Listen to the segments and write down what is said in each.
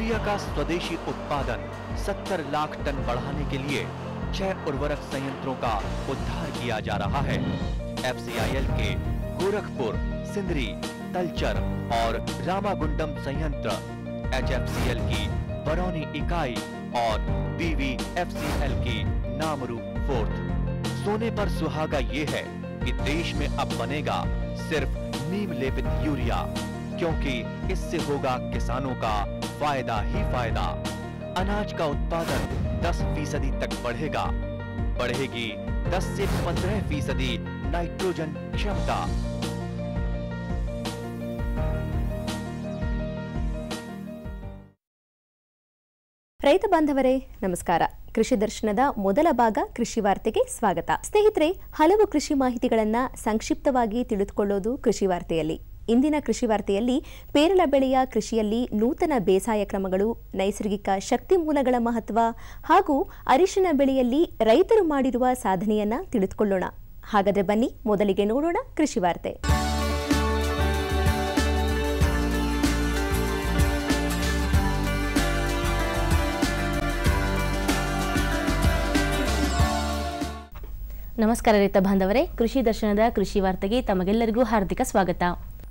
Urea का स्वदेशी उत्पादन 70 लाख टन बढ़ाने के लिए 6 उर्वरक संयंत्रों का उद्धार किया जा रहा है। FCIL के गोरखपुर, सिंदरी, तलचर और रामागुंडम संयंत्र, HFCL की बरौनी इकाई और BVFCL की नामरू फोर्थ। सोने पर सुहागा ये है कि देश में अब बनेगा सिर्फ नीम लेपित यूरिया, क्योंकि इससे होगा किसानों का फायदा ही फायदा। अनाज का उत्पादन 10% तक बढ़ेगा। बढ़ेगी 10 से 15% नाइट्रोजन क्षमता। ರೈತ ಬಾಂಧವರೇ ನಮಸ್ಕಾರ. ಕೃಷಿ ದರ್ಶನದ ಮೊದಲ ಭಾಗ ಕೃಷಿ ವಾರ್ತೆಗೆ ಸ್ವಾಗತ. ಸ್ನೇಹಿತರೆ, ಹಲವು ಕೃಷಿ ಮಾಹಿತಿಗಳನ್ನು ಸಂಕ್ಷಿಪ್ತವಾಗಿ ತಿಳಿದುಕೊಳ್ಳೋದು ಕೃಷಿ ವಾರ್ತೆಯಲ್ಲಿ. ಇಂದಿನ ಕೃಷಿ ವಾರ್ತೆಯಲ್ಲಿ ಪೇರಲ ಬೆಳೆಯ ಕೃಷಿಯಲ್ಲಿ ನೂತನ ಬೇಸಾಯ ಕ್ರಮಗಳು, ನೈಸರ್ಗಿಕ ಶಕ್ತಿ ಮೂಲಗಳ ಮಹತ್ವ ಹಾಗೂ ಅರಿಶಿನ ಬೆಳೆಯಲ್ಲಿ ರೈತರು ಮಾಡಿರುವ ಸಾಧನೆಯನ್ನ ತಿಳಿದುಕೊಳ್ಳೋಣ. ಹಾಗಾದರೆ ಬನ್ನಿ ಮೊದಲಿಗೆ ನೋಡೋಣ ಕೃಷಿ ವಾರ್ತೆ. ನಮಸ್ಕಾರ ರೈತ ಬಾಂಧವರೇ, ಕೃಷಿ ದರ್ಶನದ ಕೃಷಿ ವಾರ್ತೆಗೆ ತಮಗೆಲ್ಲರಿಗೂ ಹಾರ್ದಿಕ ಸ್ವಾಗತ.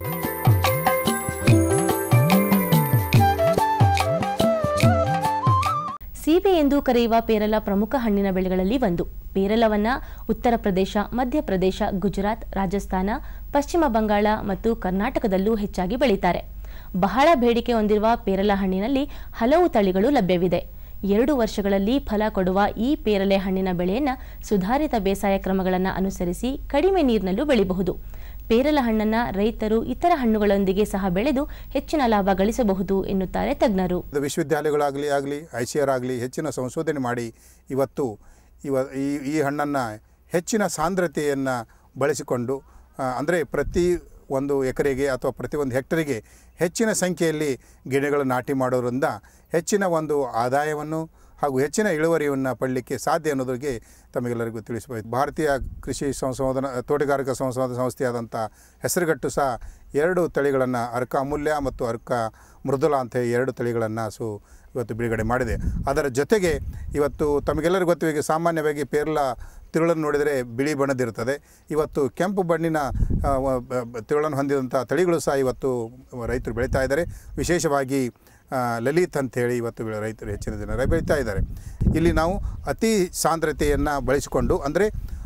ಸೀಬೆ ಎಂದು ಕರೆಯುವ ಪೇರಲ ಪ್ರಮುಖ ಹಣ್ಣಿನ ಬೆಳೆಗಳಲ್ಲಿ ಒಂದು. ಪೇರಲವನ್ನ ಉತ್ತರ ಪ್ರದೇಶ, ಮಧ್ಯಪ್ರದೇಶ, ಗುಜರಾತ್, ರಾಜಸ್ಥಾನ, ಪಶ್ಚಿಮ ಬಂಗಾಳ ಮತ್ತು ಕರ್ನಾಟಕದಲ್ಲೂ ಹೆಚ್ಚಾಗಿ ಬೆಳೀತಾರೆ. ಬಹಳ ಬೇಡಿಕೆ ಹೊಂದಿರುವ ಪೇರಲ ಹಣ್ಣಿನಲ್ಲಿ ಹಲವು ತಳಿಗಳು ಲಭ್ಯವಿದೆ. 2 ವರ್ಷಗಳಲ್ಲಿ ಫಲ ಕೊಡುವ ಈ ಪೇರಲೆ ಹಣ್ಣಿನ ಬೆಳೆಯನ್ನು ಸುಧಾರಿತ ಬೇಸಾಯ ಕ್ರಮಗಳನ್ನು ಅನುಸರಿಸಿ ಕಡಿಮೆ ನೀರಿನಲ್ಲೂ ಬೆಳೆಯಬಹುದು. ಪೇರಲ ಹಣ್ಣನ್ನು ರೈತರು ಇತರ ಹಣ್ಣುಗಳೊಂದಿಗೆ ಸಹ ಬೆಳೆದು ಹೆಚ್ಚಿನ ಲಾಭ ಗಳಿಸಬಹುದು ಎನ್ನುತ್ತಾರೆ ತಜ್ಞರು. ವಿಶ್ವವಿದ್ಯಾಲಯಗಳಾಗಲಿ ICAR ಆಗಲಿ ಹೆಚ್ಚಿನ ಸಂಶೋಧನೆ ಮಾಡಿ ಇವತ್ತು ಈ ಹಣ್ಣನ್ನು ಹೆಚ್ಚಿನ ಸಾಂದ್ರತೆಯನ್ನು ಬಳಸಿಕೊಂಡು, ಅಂದರೆ ಪ್ರತಿ ಒಂದು ಎಕರೆಗೆ ಅಥವಾ ಪ್ರತಿ ಒಂದು ಹೆಕ್ಟರಿಗೆ ಹೆಚ್ಚಿನ ಸಂಖ್ಯೆಯಲ್ಲಿ ಗಿಡಗಳು ನಾಟಿ ಮಾಡೋದ್ರಿಂದ ಹೆಚ್ಚಿನ ಒಂದು ಆದಾಯವನ್ನು ಹಾಗೂ ಹೆಚ್ಚಿನ ಇಳುವರಿಯನ್ನು ಪಡಲಿಕ್ಕೆ ಸಾಧ್ಯ ಅನ್ನೋದಕ್ಕೆ ತಮಗೆಲ್ಲರಿಗೂ ತಿಳಿಸಬಹುದು. ಭಾರತೀಯ ಕೃಷಿ ತೋಟಗಾರಿಕಾ ಸಂಶೋಧನಾ ಸಂಸ್ಥೆಯಾದಂಥ ಹೆಸರುಗಟ್ಟು ಸಹ 2 ತಳಿಗಳನ್ನು, ಅರ್ಕ ಅಮೂಲ್ಯ ಮತ್ತು ಅರ್ಕ ಮೃದುಲಾ ಅಂತ 2 ತಳಿಗಳನ್ನು ಇವತ್ತು ಬಿಡುಗಡೆ ಮಾಡಿದೆ. ಅದರ ಜೊತೆಗೆ ಇವತ್ತು ತಮಗೆಲ್ಲರಿಗೂ ಗೊತ್ತು, ಈಗ ಸಾಮಾನ್ಯವಾಗಿ ಪೇರಲ ತಿರುಳನ್ನು ನೋಡಿದರೆ ಬಿಳಿ ಬಣ್ಣದಿರ್ತದೆ. ಇವತ್ತು ಕೆಂಪು ಬಣ್ಣಿನ ತಿರುಳನ್ನು ಹೊಂದಿದಂಥ ತಳಿಗಳು ಸಹ ಇವತ್ತು ರೈತರು ಬೆಳೀತಾ ಇದ್ದಾರೆ. ವಿಶೇಷವಾಗಿ ಲಲಿತ್ ಅಂಥೇಳಿ ಇವತ್ತು ರೈತರು ಹೆಚ್ಚಿನ ಜನರು ಬೆಳೀತಾ ಇದ್ದಾರೆ. ಇಲ್ಲಿ ನಾವು ಅತಿ ಸಾಂದ್ರತೆಯನ್ನು ಬಳಸಿಕೊಂಡು, ಅಂದರೆ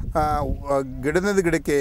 ಗಿಡದ ಗಿಡಕ್ಕೆ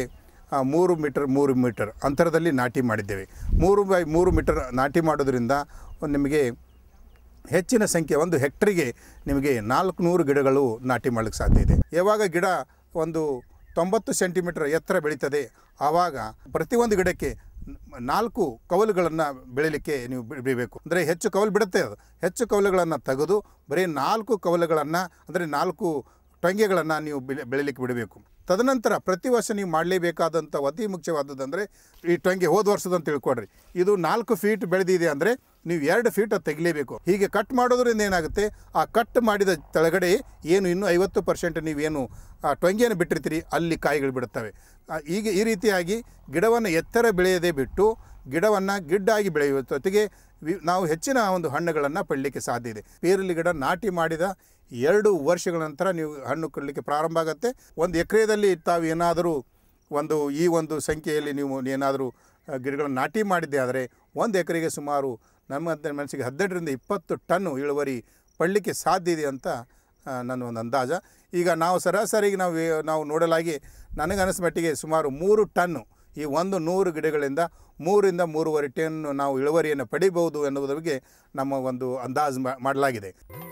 3 ಮೀಟರ್ ಅಂತರದಲ್ಲಿ ನಾಟಿ ಮಾಡಿದ್ದೇವೆ. 3 ಬೈ 3 ಮೀಟರ್ ನಾಟಿ ಮಾಡೋದ್ರಿಂದ ನಿಮಗೆ ಹೆಚ್ಚಿನ ಸಂಖ್ಯೆ, ಒಂದು ಹೆಕ್ಟರಿಗೆ ನಿಮಗೆ 400 ಗಿಡಗಳು ನಾಟಿ ಮಾಡಲಿಕ್ಕೆ ಸಾಧ್ಯ ಇದೆ. ಯಾವಾಗ ಗಿಡ ಒಂದು 90 ಸೆಂಟಿಮೀಟರ್ ಎತ್ತರ ಬೆಳೀತದೆ, ಆವಾಗ ಪ್ರತಿಯೊಂದು ಗಿಡಕ್ಕೆ 4 ಕವಲುಗಳನ್ನು ಬೆಳೀಲಿಕ್ಕೆ ನೀವು ಬಿಡಬೇಕು. ಅಂದರೆ ಹೆಚ್ಚು ಕವಲು ಬಿಡುತ್ತೆ, ಅದು ಹೆಚ್ಚು ಕವಲುಗಳನ್ನು ತೆಗೆದು ಬರೀ 4 ಕವಲುಗಳನ್ನು, ಅಂದರೆ 4 ಟೊಂಗೆಗಳನ್ನು ನೀವು ಬೆಳೀಲಿಕ್ಕೆ ಬಿಡಬೇಕು. ತದನಂತರ ಪ್ರತಿ ವರ್ಷ ನೀವು ಮಾಡಲೇಬೇಕಾದಂಥ ಅತಿ ಮುಖ್ಯವಾದದ್ದಂದರೆ ಈ ಟೊಂಗೆ ಹೋದ ವರ್ಷದಂತ ತಿಳ್ಕೊಡ್ರಿ. ಇದು 4 ಫೀಟ್ ಬೆಳೆದಿದೆ ಅಂದರೆ ನೀವು 2 ಫೀಟ್ ತೆಗಿಲೇಬೇಕು. ಹೀಗೆ ಕಟ್ ಮಾಡೋದ್ರಿಂದ ಏನಾಗುತ್ತೆ, ಆ ಕಟ್ ಮಾಡಿದ ಕೆಳಗಡೆ ಏನು ಇನ್ನೂ 50% ನೀವೇನು ಆ ಟೊಂಗೆಯನ್ನು ಬಿಟ್ಟಿರ್ತೀರಿ, ಅಲ್ಲಿ ಕಾಯಿಗಳು ಬಿಡುತ್ತವೆ. ಈಗ ಈ ರೀತಿಯಾಗಿ ಗಿಡವನ್ನು ಎತ್ತರ ಬೆಳೆಯದೇ ಬಿಟ್ಟು ಗಿಡವನ್ನು ಗಿಡ್ಡಾಗಿ ಬೆಳೆಯುವ ಜೊತೆಗೆ ನಾವು ಹೆಚ್ಚಿನ ಒಂದು ಹಣ್ಣುಗಳನ್ನು ಪಡಲಿಕ್ಕೆ ಸಾಧ್ಯ ಇದೆ. ಪೇರಲೆ ಗಿಡ ನಾಟಿ ಮಾಡಿದ 2 ವರ್ಷಗಳ ನಂತರ ನೀವು ಹಣ್ಣು ಕೊಡಲಿಕ್ಕೆ ಪ್ರಾರಂಭ ಆಗುತ್ತೆ. ಒಂದು ಎಕರೆಯಲ್ಲಿ ತಾವು ಏನಾದರೂ ಈ ಒಂದು ಸಂಖ್ಯೆಯಲ್ಲಿ ನೀವು ಏನಾದರೂ ಗಿಡಗಳನ್ನು ನಾಟಿ ಮಾಡಿದ್ದೆ ಆದರೆ 1 ಎಕರೆಗೆ ಸುಮಾರು ನಮ್ಮ ಮನಸ್ಸಿಗೆ 12ರಿಂದ 20 ಟನ್ ಇಳುವರಿ ಪಡಲಿಕ್ಕೆ ಸಾಧ್ಯ ಇದೆ ಅಂತ ನನ್ನ ಒಂದು ಅಂದಾಜ. ಈಗ ನಾವು ಸರಾಸರಿಗೆ ನಾವು ನೋಡಲಾಗಿ ನನಗನ್ನಿಸ ಮಟ್ಟಿಗೆ ಸುಮಾರು 3 ಟನ್ನು ಈ 100 ಗಿಡಗಳಿಂದ 3ರಿಂದ 3.5 ಟನ್ ನಾವು ಇಳುವರಿಯನ್ನು ಪಡಿಬಹುದು ಎನ್ನುವುದರ ಬಗ್ಗೆ ನಮ್ಮ ಒಂದು ಅಂದಾಜು ಮಾಡಲಾಗಿದೆ.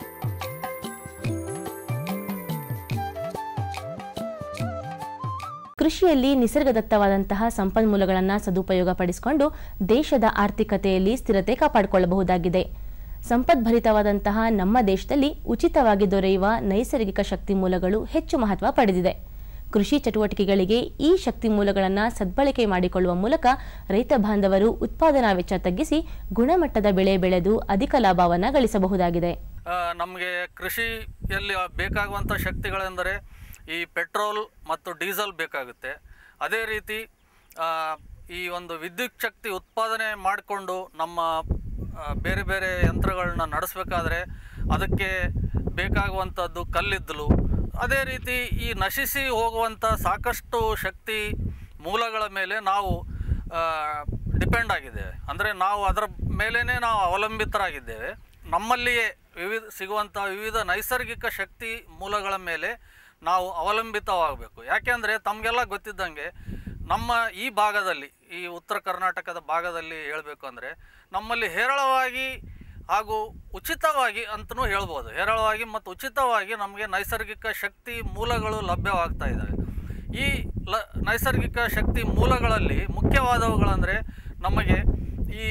ಕೃಷಿಯಲ್ಲಿ ನಿಸರ್ಗದತ್ತವಾದಂತಹ ಸಂಪನ್ಮೂಲಗಳನ್ನು ಸದುಪಯೋಗ ಪಡಿಸಿಕೊಂಡು ದೇಶದ ಆರ್ಥಿಕತೆಯಲ್ಲಿ ಸ್ಥಿರತೆ ಕಾಪಾಡಿಕೊಳ್ಳಬಹುದಾಗಿದೆ. ಸಂಪದ್ಭರಿತವಾದಂತಹ ನಮ್ಮ ದೇಶದಲ್ಲಿ ಉಚಿತವಾಗಿ ದೊರೆಯುವ ನೈಸರ್ಗಿಕ ಶಕ್ತಿ ಮೂಲಗಳು ಹೆಚ್ಚು ಮಹತ್ವ ಪಡೆದಿದೆ. ಕೃಷಿ ಚಟುವಟಿಕೆಗಳಿಗೆ ಈ ಶಕ್ತಿ ಮೂಲಗಳನ್ನು ಸದ್ಬಳಕೆ ಮಾಡಿಕೊಳ್ಳುವ ಮೂಲಕ ರೈತ ಬಾಂಧವರು ಉತ್ಪಾದನಾ ವೆಚ್ಚ ತಗ್ಗಿಸಿ ಗುಣಮಟ್ಟದ ಬೆಳೆ ಬೆಳೆದು ಅಧಿಕ ಲಾಭವನ್ನು ಗಳಿಸಬಹುದಾಗಿದೆ. ನಮಗೆ ಕೃಷಿಯಲ್ಲಿ ಬೇಕಾಗುವಂಥ ಶಕ್ತಿಗಳೆಂದರೆ ಈ ಪೆಟ್ರೋಲ್ ಮತ್ತು ಡೀಸೆಲ್ ಬೇಕಾಗುತ್ತೆ. ಅದೇ ರೀತಿ ಈ ಒಂದು ವಿದ್ಯುತ್ ಶಕ್ತಿ ಉತ್ಪಾದನೆ ಮಾಡಿಕೊಂಡು ನಮ್ಮ ಬೇರೆ ಬೇರೆ ಯಂತ್ರಗಳನ್ನ ನಡೆಸಬೇಕಾದ್ರೆ ಅದಕ್ಕೆ ಬೇಕಾಗುವಂಥದ್ದು ಕಲ್ಲಿದ್ದಲು, ಅದೇ ರೀತಿ ಈ ನಶಿಸಿ ಹೋಗುವಂಥ ಸಾಕಷ್ಟು ಶಕ್ತಿ ಮೂಲಗಳ ಮೇಲೆ ನಾವು ಡಿಪೆಂಡ್ ಆಗಿದ್ದೇವೆ. ಅಂದರೆ ನಾವು ಅದರ ಮೇಲೇ ನಾವು ಅವಲಂಬಿತರಾಗಿದ್ದೇವೆ. ನಮ್ಮಲ್ಲಿಯೇ ಸಿಗುವಂಥ ವಿವಿಧ ನೈಸರ್ಗಿಕ ಶಕ್ತಿ ಮೂಲಗಳ ಮೇಲೆ ನಾವು ಅವಲಂಬಿತವಾಗಬೇಕು. ಯಾಕೆಂದರೆ ತಮಗೆಲ್ಲ ಗೊತ್ತಿದ್ದಂಗೆ ನಮ್ಮ ಈ ಭಾಗದಲ್ಲಿ, ಈ ಉತ್ತರ ಕರ್ನಾಟಕದ ಭಾಗದಲ್ಲಿ ಹೇಳಬೇಕು ಅಂದರೆ ನಮ್ಮಲ್ಲಿ ಹೇರಳವಾಗಿ ಹಾಗೂ ಉಚಿತವಾಗಿ ಅಂತಲೂ ಹೇಳ್ಬೋದು, ಹೇರಳವಾಗಿ ಮತ್ತು ಉಚಿತವಾಗಿ ನಮಗೆ ನೈಸರ್ಗಿಕ ಶಕ್ತಿ ಮೂಲಗಳು ಲಭ್ಯವಾಗ್ತಾ ಇದ್ದಾವೆ. ಈ ನೈಸರ್ಗಿಕ ಶಕ್ತಿ ಮೂಲಗಳಲ್ಲಿ ಮುಖ್ಯವಾದವುಗಳಂದರೆ ನಮಗೆ ಈ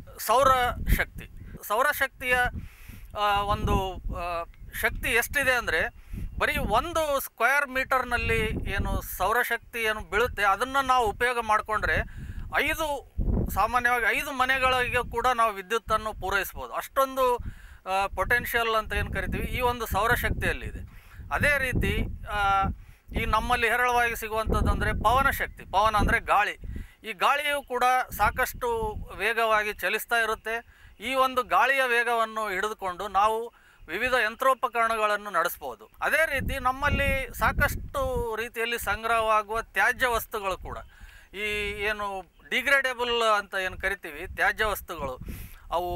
ಸೌರಶಕ್ತಿಯ ಒಂದು ಶಕ್ತಿ ಎಷ್ಟಿದೆ ಅಂದರೆ ಬರೀ 1 ಸ್ಕ್ವೇರ್ ಮೀಟರ್ನಲ್ಲಿ ಏನು ಸೌರಶಕ್ತಿ ಏನು ಬೀಳುತ್ತೆ ಅದನ್ನು ನಾವು ಉಪಯೋಗ ಮಾಡಿಕೊಂಡ್ರೆ ಸಾಮಾನ್ಯವಾಗಿ 5 ಮನೆಗಳಿಗೆ ಕೂಡ ನಾವು ವಿದ್ಯುತ್ತನ್ನು ಪೂರೈಸ್ಬೋದು. ಅಷ್ಟೊಂದು ಪೊಟೆನ್ಷಿಯಲ್ ಅಂತ ಏನು ಕರಿತೀವಿ ಈ ಒಂದು ಸೌರಶಕ್ತಿಯಲ್ಲಿದೆ. ಅದೇ ರೀತಿ ಈ ನಮ್ಮಲ್ಲಿ ಹೇರಳವಾಗಿ ಸಿಗುವಂಥದ್ದು ಅಂದರೆ ಪವನ ಅಂದರೆ ಗಾಳಿ. ಈ ಗಾಳಿಯು ಕೂಡ ಸಾಕಷ್ಟು ವೇಗವಾಗಿ ಚಲಿಸ್ತಾ ಇರುತ್ತೆ. ಈ ಒಂದು ಗಾಳಿಯ ವೇಗವನ್ನು ಹಿಡಿದುಕೊಂಡು ನಾವು ವಿವಿಧ ಯಂತ್ರೋಪಕರಣಗಳನ್ನು ನಡೆಸ್ಬೋದು. ಅದೇ ರೀತಿ ನಮ್ಮಲ್ಲಿ ಸಾಕಷ್ಟು ರೀತಿಯಲ್ಲಿ ಸಂಗ್ರಹವಾಗುವ ತ್ಯಾಜ್ಯ ವಸ್ತುಗಳು ಕೂಡ, ಈ ಏನು ಡಿಗ್ರೇಡೇಬಲ್ ಅಂತ ಏನು ಕರಿತೀವಿ ತ್ಯಾಜ್ಯ ವಸ್ತುಗಳು, ಅವು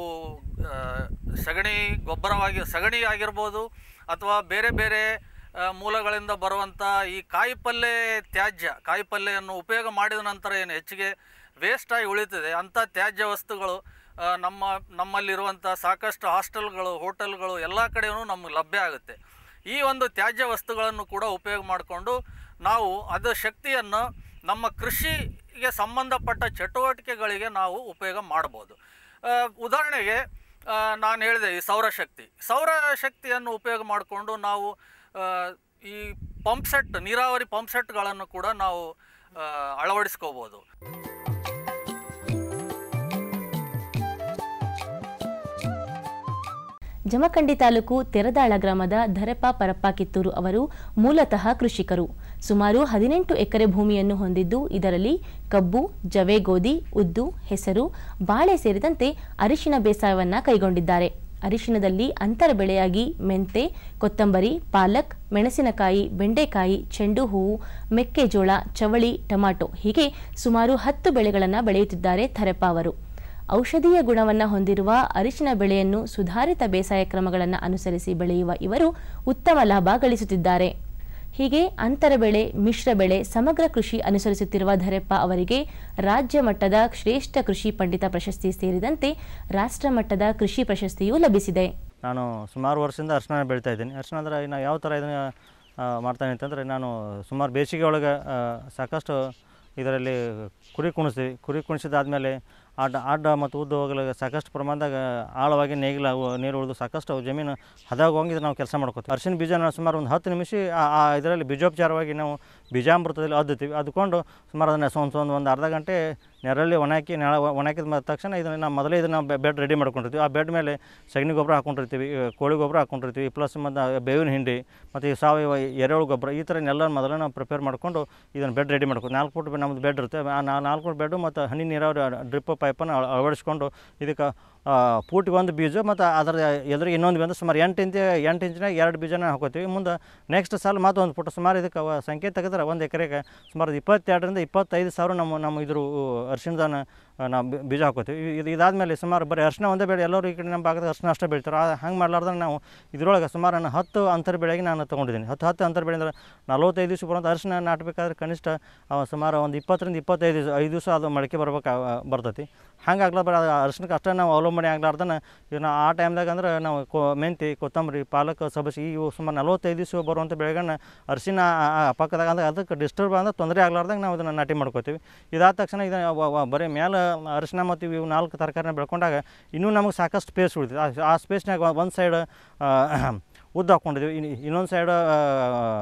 ಸಗಣಿ ಆಗಿರ್ಬೋದು ಅಥವಾ ಬೇರೆ ಬೇರೆ ಮೂಲಗಳಿಂದ ಬರುವಂಥ ಈ ಕಾಯಿಪಲ್ಯವನ್ನು ಉಪಯೋಗ ಮಾಡಿದ ನಂತರ ಏನು ಹೆಚ್ಚಿಗೆ ವೇಸ್ಟಾಗಿ ಉಳಿತದೆ ಅಂಥ ತ್ಯಾಜ್ಯ ವಸ್ತುಗಳು ನಮ್ಮಲ್ಲಿರುವಂಥ ಸಾಕಷ್ಟು ಹಾಸ್ಟೆಲ್ಗಳು, ಹೋಟೆಲ್ಗಳು ಎಲ್ಲ ಕಡೆಯೂ ನಮಗೆ ಲಭ್ಯ ಆಗುತ್ತೆ. ಈ ಒಂದು ತ್ಯಾಜ್ಯ ವಸ್ತುಗಳನ್ನು ಕೂಡ ಉಪಯೋಗ ಮಾಡಿಕೊಂಡು ನಾವು ಅದರ ಶಕ್ತಿಯನ್ನು ನಮ್ಮ ಕೃಷಿಗೆ ಸಂಬಂಧಪಟ್ಟ ಚಟುವಟಿಕೆಗಳಿಗೆ ನಾವು ಉಪಯೋಗ ಮಾಡ್ಬೋದು. ಉದಾಹರಣೆಗೆ ನಾನು ಹೇಳಿದೆ ಈ ಸೌರಶಕ್ತಿಯನ್ನು ಉಪಯೋಗ ಮಾಡಿಕೊಂಡು ನಾವು ಈ ನೀರಾವರಿ ಪಂಪ್ಸೆಟ್ಗಳನ್ನು ಕೂಡ ನಾವು ಅಳವಡಿಸ್ಕೋಬೋದು. ಜಮಖಂಡಿ ತಾಲೂಕು ತೆರದಾಳ ಗ್ರಾಮದ ಧರೆಪ ಪರಪ್ಪ ಕಿತ್ತೂರು ಅವರು ಮೂಲತಃ ಕೃಷಿಕರು. ಸುಮಾರು 18 ಎಕರೆ ಭೂಮಿಯನ್ನು ಹೊಂದಿದ್ದು ಇದರಲ್ಲಿ ಕಬ್ಬು, ಜವೆ ಗೋಧಿ, ಉದ್ದು, ಹೆಸರು, ಬಾಳೆ ಸೇರಿದಂತೆ ಅರಿಶಿನ ಬೇಸಾಯವನ್ನ ಕೈಗೊಂಡಿದ್ದಾರೆ. ಅರಿಶಿನದಲ್ಲಿ ಅಂತರ ಬೆಳೆಯಾಗಿ ಮೆಂತೆ, ಕೊತ್ತಂಬರಿ, ಪಾಲಕ್, ಮೆಣಸಿನಕಾಯಿ, ಬೆಂಡೆಕಾಯಿ, ಚೆಂಡು ಹೂವು, ಮೆಕ್ಕೆಜೋಳ, ಚವಳಿ, ಟೊಮಾಟೊ ಹೀಗೆ ಸುಮಾರು 10 ಬೆಳೆಗಳನ್ನು ಬೆಳೆಯುತ್ತಿದ್ದಾರೆ ಧರೆಪ ಅವರು. ಔಷಧೀಯ ಗುಣವನ್ನು ಹೊಂದಿರುವ ಅರಿಶಿನ ಬೆಳೆಯನ್ನು ಸುಧಾರಿತ ಬೇಸಾಯ ಕ್ರಮಗಳನ್ನು ಅನುಸರಿಸಿ ಬೆಳೆಯುವ ಇವರು ಉತ್ತಮ ಲಾಭ ಗಳಿಸುತ್ತಿದ್ದಾರೆ. ಹೀಗೆ ಅಂತರ ಬೆಳೆ, ಮಿಶ್ರ ಬೆಳೆ, ಸಮಗ್ರ ಕೃಷಿ ಅನುಸರಿಸುತ್ತಿರುವ ಧರೆಪ್ಪ ಅವರಿಗೆ ರಾಜ್ಯ ಮಟ್ಟದ ಶ್ರೇಷ್ಠ ಕೃಷಿ ಪಂಡಿತ ಪ್ರಶಸ್ತಿ ಸೇರಿದಂತೆ ರಾಷ್ಟ್ರ ಮಟ್ಟದ ಕೃಷಿ ಪ್ರಶಸ್ತಿಯೂ ಲಭಿಸಿದೆ. ನಾನು ಸುಮಾರು ವರ್ಷದಿಂದ ಅರಿಶಿನ ಬೆಳೀತಾ ಇದ್ದೀನಿ. ಅರಿಶಿನ ಅಂದರೆ ನಾವು ಯಾವ ಥರ ಇದನ್ನು ಮಾಡ್ತಾನೆ ಅಂತಂದರೆ, ನಾನು ಸುಮಾರು ಬೇಸಿಗೆ ಒಳಗೆ ಸಾಕಷ್ಟು ಇದರಲ್ಲಿ ಕುರಿ ಕುಣಿಸಿದಾದ್ಮೇಲೆ ಅಡ್ಡ ಮತ್ತು ಉದ್ದು ಹೋಗಲು ಸಾಕಷ್ಟು ಪ್ರಮಾಣದಾಗ ಆಳವಾಗಿ ನೀರು ಉಳಿದು ಸಾಕಷ್ಟು ಜಮೀನು ಹದಾಗೋಂಗಿದ್ರೆ ನಾವು ಕೆಲಸ ಮಾಡ್ಕೋತೀವಿ. ಅರಿಶಿನ ಬೀಜನ ಸುಮಾರು ಒಂದು 10 ನಿಮಿಷ ಇದರಲ್ಲಿ ಬೀಜೋಪಚಾರವಾಗಿ ನಾವು ಬೀಜಾಮೃತದಲ್ಲಿ ಅದ್ದುತ್ತೀವಿ. ಅದ್ಕೊಂಡು ಸುಮಾರು ಅದನ್ನು ಒಂದು ಅರ್ಧ ಗಂಟೆ ನೆರಳಿ ಒಣಹಾಕಿದ ತಕ್ಷಣ ಇದನ್ನು ನಾವು ಮೊದಲೇ ಬೆಡ್ ರೆಡಿ ಮಾಡ್ಕೊಂಡಿರ್ತೀವಿ. ಆ ಬೆಡ್ ಮೇಲೆ ಸಗಣಿ ಗೊಬ್ಬರ ಹಾಕ್ಕೊಂಡಿರ್ತೀವಿ, ಕೋಳಿ ಗೊಬ್ಬರ ಹಾಕ್ಕೊಂಡಿರ್ತೀವಿ, ಪ್ಲಸ್ ಮತ್ತು ಬೇವಿನ ಹಿಂಡಿ ಮತ್ತು ಈ ಸಾವಯವ ಎರೆಹುಳು ಗೊಬ್ಬರ, ಈ ಥರ ಎಲ್ಲ ಮೊದಲೇ ನಾವು ಪ್ರಿಪೇರ್ ಮಾಡಿಕೊಂಡು ಇದನ್ನು ಬೆಡ್ ರೆಡಿ ಮಾಡ್ಕೊಂಡು 4 ಫುಟ್ ನಮ್ಮದು ಬೆಡ್ ಇರುತ್ತೆ. ಆ 4 ಫುಟ್ ಬೆಡ್ಡು ಮತ್ತು ಹನಿ ನೀರಾವರಿ ಡ್ರಿಪ್ ಪೈಪನ್ನು ಅಳವಡಿಸ್ಕೊಂಡು ಇದಕ್ಕೆ ಫೂಟಿಗೆ ಒಂದು ಬೀಜ ಮತ್ತು ಅದರ ಎದುರಿಗೆ ಇನ್ನೊಂದು ಬೀಜ ಸುಮಾರು 8 ಇಂಚಿನಾಗ 2 ಬೀಜನ ಹಾಕೋತೀವಿ. ಮುಂದೆ ನೆಕ್ಸ್ಟ್ ಸಾಲ ಮತ್ತೊಂದು ಫುಟ್ ಸುಮಾರು ಇದಕ್ಕೆ ಸಂಖ್ಯೆ ತೆಗೆದ್ರೆ 1 ಎಕರೆಗೆ ಸುಮಾರು 22,000 ರಿಂದ 25,000 ನಮ್ಮ ಇದ್ರ ಅರಿಶಿಣದಾನ ನಾವು ಬೀಜ ಹಾಕೋತೀವಿ. ಇದಾದಮೇಲೆ ಸುಮಾರು ಬರೀ ಅರಿಶಿನ ಒಂದೇ ಬೆಳೆ, ಎಲ್ಲರೂ ಈ ಕಡೆ ನಮ್ಮ ಭಾಗದ ಅರಿಶಿನ ಅಷ್ಟೇ ಬೆಳಿತಾರೆ. ಹಂಗೆ ಮಾಡಲಾರ್ದ್ರೆ ನಾವು ಇದರೊಳಗೆ ಸುಮಾರು 10 ಅಂತರ ಬೆಳೆಗೆ ನಾನು ತೊಗೊಂಡಿದ್ದೀನಿ. 10 ಅಂತರ ಬೆಳೆ ಅಂದರೆ 45 ದಿವಸ ಬರೋದು. ಅರಿಶಿನ ನಾಟಬೇಕಾದ್ರೆ ಕನಿಷ್ಠ ಸುಮಾರು ಒಂದು 20 ರಿಂದ 25 ದಿವಸ ಅದು ಮೊಳಕೆ ಬರ್ತೈತಿ. ಹಂಗಾಗ್ಲಾರ ಅರಿಶಿನಕ್ಕೆ ಅಷ್ಟೇ ನಾವು ಅವಲಂಬನೆ ಆಗ್ಲಾರ್ದನ ಇವನ್ನ ಆ ಟೈಮ್ದಾಗ ಅಂದ್ರೆ ನಾವು ಮೆಂತಿ, ಕೊತ್ತಂಬರಿ, ಪಾಲಕ್, ಸಬಸಿ ಇವು ಸುಮಾರು 45 ದಿವಸ ಬರುವಂಥ ಬೆಳೆಗಳನ್ನ ಅರಿಶಿನ ಪಕ್ಕದಾಗ ಅಂದ್ರೆ ಅದಕ್ಕೆ ಡಿಸ್ಟರ್ಬ್ ಅಂದ್ರೆ ತೊಂದರೆ ಆಗ್ಲಾರ್ದಂಗೆ ನಾವು ಇದನ್ನು ನಾಟಿ ಮಾಡ್ಕೋತೀವಿ. ಇದಾದ ತಕ್ಷಣ ಇದನ್ನು ಬರೀ ಮೇಲೆ ಅರಿಶಿನ ಮತ್ತು ಇವು 4 ತರಕಾರಿನ ಬೆಳ್ಕೊಂಡಾಗ ಇನ್ನೂ ನಮಗೆ ಸಾಕಷ್ಟು ಸ್ಪೇಸ್ ಉಳಿತೈತೆ. ಆ ಸ್ಪೇಸ್ನಾಗ ಒಂದು ಸೈಡ್ ಉದ್ದು ಹಾಕ್ಕೊಂಡಿದ್ದೀವಿ, ಇನ್ನೊಂದು ಸೈಡ್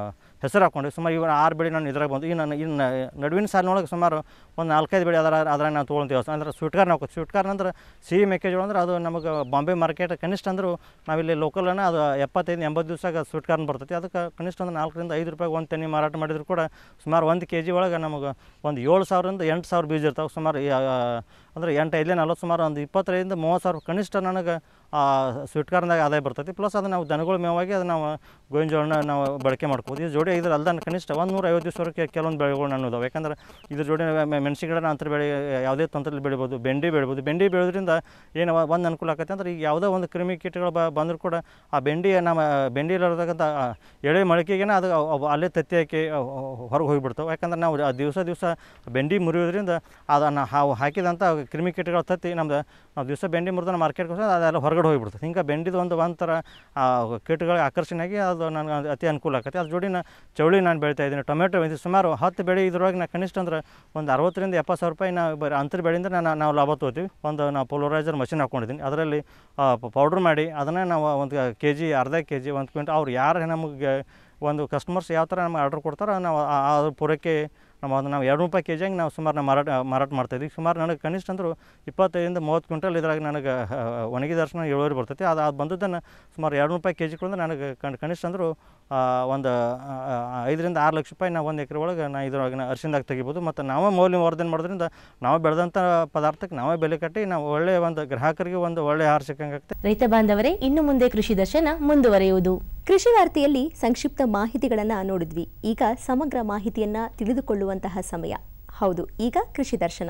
ಹೆಸರು ಹಾಕ್ಕೊಂಡು ಸುಮಾರು ಇವಾಗ 6 ಬೆಳೆ ನಾನು ಇದ್ರಾಗ ಬಂದು ಇನ್ನು ನಡುವಿನ ಸಾಲಿನೊಳಗೆ ಸುಮಾರು ಒಂದು 4-5 ಬೆಳೆ ಅದ್ರಾಗ ನಾವು ತೊಗೊಳ್ತೀವಿ. ಅಂದ್ರೆ ಸ್ವೀಟ್ ಕಾರ್ನ್ ಹಾಕೋದು. ಸ್ವೀಟ್ ಕಾರ್ನ್ ಅಂದ್ರೆ ಸಿಹಿ ಮೆಕ್ಕೆಜೋಳ ಅಂದ್ರೆ ಅದು ನಮಗೆ ಬಾಂಬೆ ಮಾರ್ಕೆಟ್ ಕನಿಷ್ಠ ಅಂದರೂ ನಾವಿಲ್ಲಿ ಲೋಕಲನ್ನ ಅದು 75-80 ದಿವಸಕ್ಕೆ ಸ್ವೀಟ್ ಕಾರ್ನ್ ಬರ್ತೈತಿ. ಅದಕ್ಕೆ ಕನಿಷ್ಠ ಒಂದು 4-5 ರೂಪಾಯಿ ಒಂದು ತೆನಿ ಮಾರಾಟ ಮಾಡಿದ್ರು ಕೂಡ ಸುಮಾರು 1 kg ಒಳಗೆ ನಮಗೆ ಒಂದು 7,000ರಿಂದ 8,000 ಬೀಜ ಇರ್ತಾವೆ. ಸುಮಾರು ಅಂದರೆ 8-5-40 ಸುಮಾರು ಒಂದು 25,000-30,000 ಕನಿಷ್ಠ ನನಗೆ ಸ್ವೀಟ್ ಕಾರ್ನ್ದಾಗ ಆದಾಯ ಬರ್ತೈತಿ. ಪ್ಲಸ್ ಅದು ನಾವು ದನಗಳ ಮೇವಾಗಿ ಅದು ನಾವು ಗೋವಿನ ಜೋಳನ ನಾವು ಬಳಕೆ ಮಾಡ್ಬೋದು. ಈ ಜೋಡಿ ಇದ್ರ ಅಲ್ದಾನ ಕನಿಷ್ಠ 150 ದಿವಸವರೆಗೆ ಕೆಲವೊಂದು ಬೆಳೆಗಳು ನಾನು ಇದಾವೆ. ಯಾಕಂದ್ರೆ ಇದ್ರ ಜೋಡಿ ಮೆಣಸಿನ ಗಿಡ ಅಂತರ ಬೆಳೆ ಯಾವುದೇ ತಂತ್ರದಲ್ಲಿ ಬೆಳಿಬೋದು. ಬೆಂಡಿ ಬೆಳಿಬೋದು. ಬೆಂಡಿ ಬೆಳೆದ್ರಿಂದ ಏನು ಒಂದು ಅನುಕೂಲ ಆಕೈತೆ ಅಂದ್ರೆ ಈಗ ಯಾವುದೋ ಒಂದು ಕ್ರಿಮಿ ಕೀಟಗಳು ಬಂದರೂ ಕೂಡ ಆ ಬೆಂಡಿ ನಮ್ಮ ಬೆಂಡಿಲಿರೋತಕ್ಕಂಥ ಎಳೆ ಮೊಳಕೆಗೆ ಅದು ಅಲ್ಲೇ ತತ್ತಿ ಹಾಕಿ ಹೊರಗೆ ಹೋಗಿಬಿಡ್ತಾವೆ. ಯಾಕಂದ್ರೆ ನಾವು ದಿವಸ ಬೆಂಡಿ ಮುರಿಯೋದ್ರಿಂದ ಅದನ್ನು ಹಾಕಿದಂಥ ಕ್ರಿಮಿಕೀಟಗಳು ತತ್ತಿ ನಾವು ದಿವಸ ಬೆಂಡಿ ಮುರಿದ ಮಾರ್ಕೆಟ್ಗೆ ಅದೆಲ್ಲ ಹೊರಗಡೆ ಹೋಗಿಬಿಡ್ತದೆ. ಹಿಂಗೆ ಬೆಂಡಿದು ಒಂಥರ ಕೀಟಗಳಿಗೆ ಆಕರ್ಷಣೆಯಾಗಿ ಅದು ನನಗೆ ಅತಿ ಅನುಕೂಲ ಆಕೈತಿ. ಅದ್ರ ಜೋಡಿ ಚೌಳಿ ನಾನು ಬೆಳಿತಾ ಇದ್ದೀನಿ. ಟೊಮೆಟೊ ಇದು ಸುಮಾರು 10 ಬೆಳೆ ಇದ್ರೊಳಗೆ ನಾನು ಕನಿಷ್ಠ ಅಂದ್ರೆ ಒಂದು 60,000-70,000 ರೂಪಾಯಿ ನಾವು ಅಂತರ ಬೆಳೆಯಿಂದ ನಾವು ಲಾಭ ತೊಗೋತೀವಿ. ನಾವು ಪೋಲರೈಸರ್ ಮಷಿನ್ ಹಾಕ್ಕೊಂಡಿದ್ದೀನಿ. ಅದರಲ್ಲಿ ಪೌಡ್ರ್ ಮಾಡಿ ಅದನ್ನು ನಾವು ಒಂದು kg, ಅರ್ಧ kg, 1 ಕ್ವಿಂಟಲ್ ಅವ್ರು ಯಾರು ನಮಗೆ ಒಂದು ಕಸ್ಟಮರ್ಸ್ ಯಾವ ಥರ ನಮಗೆ ಆರ್ಡ್ರ್ ಕೊಡ್ತಾರೋ ನಾವು ಅದ್ರ ಪೂರೈಕೆ ನಾವು 2 ರೂಪಾಯಿ kg ನಾವು ಸುಮಾರು ಮಾರಾಟ ಮಾಡ್ತಾಯಿದ್ವಿ. ಸುಮಾರು ನನಗೆ ಕನಿಷ್ಠ ಅಂದರೂ 25-30 ಕ್ವಿಂಟಲ್ ಇದ್ರಾಗ ನನಗೆ ಒಣಗಿದ ಅರಿಶಿನ ಇಳುವರಿ ಬರ್ತೈತಿ. ಅದು ಬಂದದ್ದನ್ನು ಸುಮಾರು 2 ರೂಪಾಯಿ kg ಕೊಡೋದು ನನಗೆ ಕನಿಷ್ಠ ಅಂದರೂ ಒಂದು 5-6 ಲಕ್ಷ ರೂಪಾಯಿ ನಾವು 1 ಎಕರೆ ಒಳಗೆ ನಾನು ಇದ್ರೊಳಗೆ ಅರಿಶಿನದಾಗ ತೆಗಿಬೋದು. ಮತ್ತು ನಾವೇ ಮೌಲ್ಯವರ್ಧನೆ ಮಾಡೋದ್ರಿಂದ ನಾವು ಬೆಳೆದಂಥ ಪದಾರ್ಥಕ್ಕೆ ನಾವೇ ಬೆಲೆ ಕಟ್ಟಿ ನಾವು ಒಳ್ಳೆಯ ಒಂದು ಗ್ರಾಹಕರಿಗೆ ಒಂದು ಒಳ್ಳೆಯ ಆಹಾರ ಸಿಕ್ಕಂಗಾಗ್ತದೆ. ರೈತ ಬಾಂಧವರೇ, ಇನ್ನು ಮುಂದೆ ಕೃಷಿ ದರ್ಶನ ಮುಂದುವರೆಯುವುದು. ಕೃಷಿ ವಾರ್ತೆಯಲ್ಲಿ ಸಂಕ್ಷಿಪ್ತ ಮಾಹಿತಿಗಳನ್ನು ನೋಡಿದ್ವಿ. ಈಗ ಸಮಗ್ರ ಮಾಹಿತಿಯನ್ನ ತಿಳಿದುಕೊಳ್ಳುವಂತಹ ಸಮಯ. ಹೌದು, ಈಗ ಕೃಷಿ ದರ್ಶನ.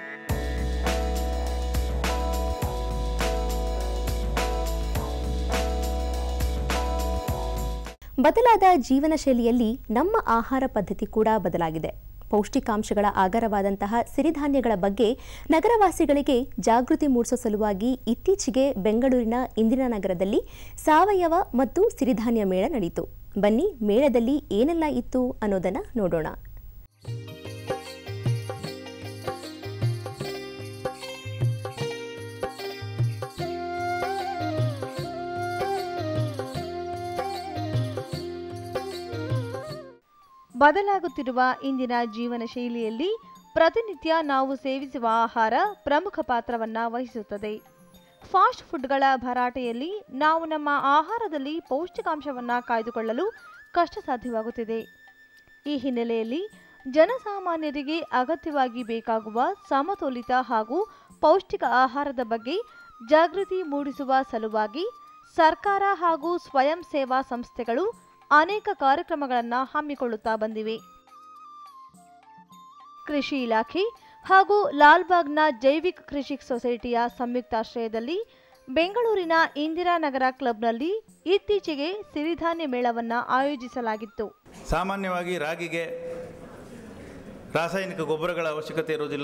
ಬದಲಾದ ಜೀವನ ಶೈಲಿಯಲ್ಲಿ ನಮ್ಮ ಆಹಾರ ಪದ್ಧತಿ ಕೂಡ ಬದಲಾಗಿದೆ. ಪೌಷ್ಟಿಕಾಂಶಗಳ ಆಗರವಾದಂತಹ ಸಿರಿಧಾನ್ಯಗಳ ಬಗ್ಗೆ ನಗರವಾಸಿಗಳಿಗೆ ಜಾಗೃತಿ ಮೂಡಿಸುವ ಸಲುವಾಗಿ ಇತ್ತೀಚೆಗೆ ಬೆಂಗಳೂರಿನ ಇಂದಿರಾನಗರದಲ್ಲಿ ಸಾವಯವ ಮತ್ತು ಸಿರಿಧಾನ್ಯ ಮೇಳ ನಡೆಯಿತು. ಬನ್ನಿ, ಮೇಳದಲ್ಲಿ ಏನೆಲ್ಲ ಇತ್ತು ಅನ್ನೋದನ್ನ ನೋಡೋಣ. ಬದಲಾಗುತ್ತಿರುವ ಇಂದಿನ ಜೀವನ ಶೈಲಿಯಲ್ಲಿ ಪ್ರತಿನಿತ್ಯ ನಾವು ಸೇವಿಸುವ ಆಹಾರ ಪ್ರಮುಖ ಪಾತ್ರವನ್ನು ವಹಿಸುತ್ತದೆ. ಫಾಸ್ಟ್ ಫುಡ್ಗಳ ಭರಾಟೆಯಲ್ಲಿ ನಾವು ನಮ್ಮ ಆಹಾರದಲ್ಲಿ ಪೌಷ್ಟಿಕಾಂಶವನ್ನು ಕಾಯ್ದುಕೊಳ್ಳಲು ಕಷ್ಟ ಸಾಧ್ಯವಾಗುತ್ತಿದೆ. ಈ ಹಿನ್ನೆಲೆಯಲ್ಲಿ ಜನಸಾಮಾನ್ಯರಿಗೆ ಅಗತ್ಯವಾಗಿ ಬೇಕಾಗುವ ಸಮತೋಲಿತ ಹಾಗೂ ಪೌಷ್ಟಿಕ ಆಹಾರದ ಬಗ್ಗೆ ಜಾಗೃತಿ ಮೂಡಿಸುವ ಸಲುವಾಗಿ ಸರ್ಕಾರ ಹಾಗೂ ಸ್ವಯಂ ಸೇವಾ ಸಂಸ್ಥೆಗಳು ಅನೇಕ ಕಾರ್ಯಕ್ರಮಗಳನ್ನು ಹಮ್ಮಿಕೊಳ್ಳುತ್ತಾ ಬಂದಿವೆ. ಕೃಷಿ ಇಲಾಖೆ ಹಾಗೂ ಲಾಲ್ಬಾಗ್ನ ಜೈವಿಕ ಕೃಷಿ ಸೊಸೈಟಿಯ ಸಂಯುಕ್ತಾಶ್ರಯದಲ್ಲಿ ಬೆಂಗಳೂರಿನ ಇಂದಿರಾನಗರ ಕ್ಲಬ್ನಲ್ಲಿ ಇತ್ತೀಚೆಗೆ ಸಿರಿಧಾನ್ಯ ಮೇಳವನ್ನು ಆಯೋಜಿಸಲಾಗಿತ್ತು. ಸಾಮಾನ್ಯವಾಗಿ ರಾಗಿಗೆ ರಾಸಾಯನಿಕ ಗೊಬ್ಬರಗಳ ಅವಶ್ಯಕತೆ ಇರುವುದಿಲ್ಲ.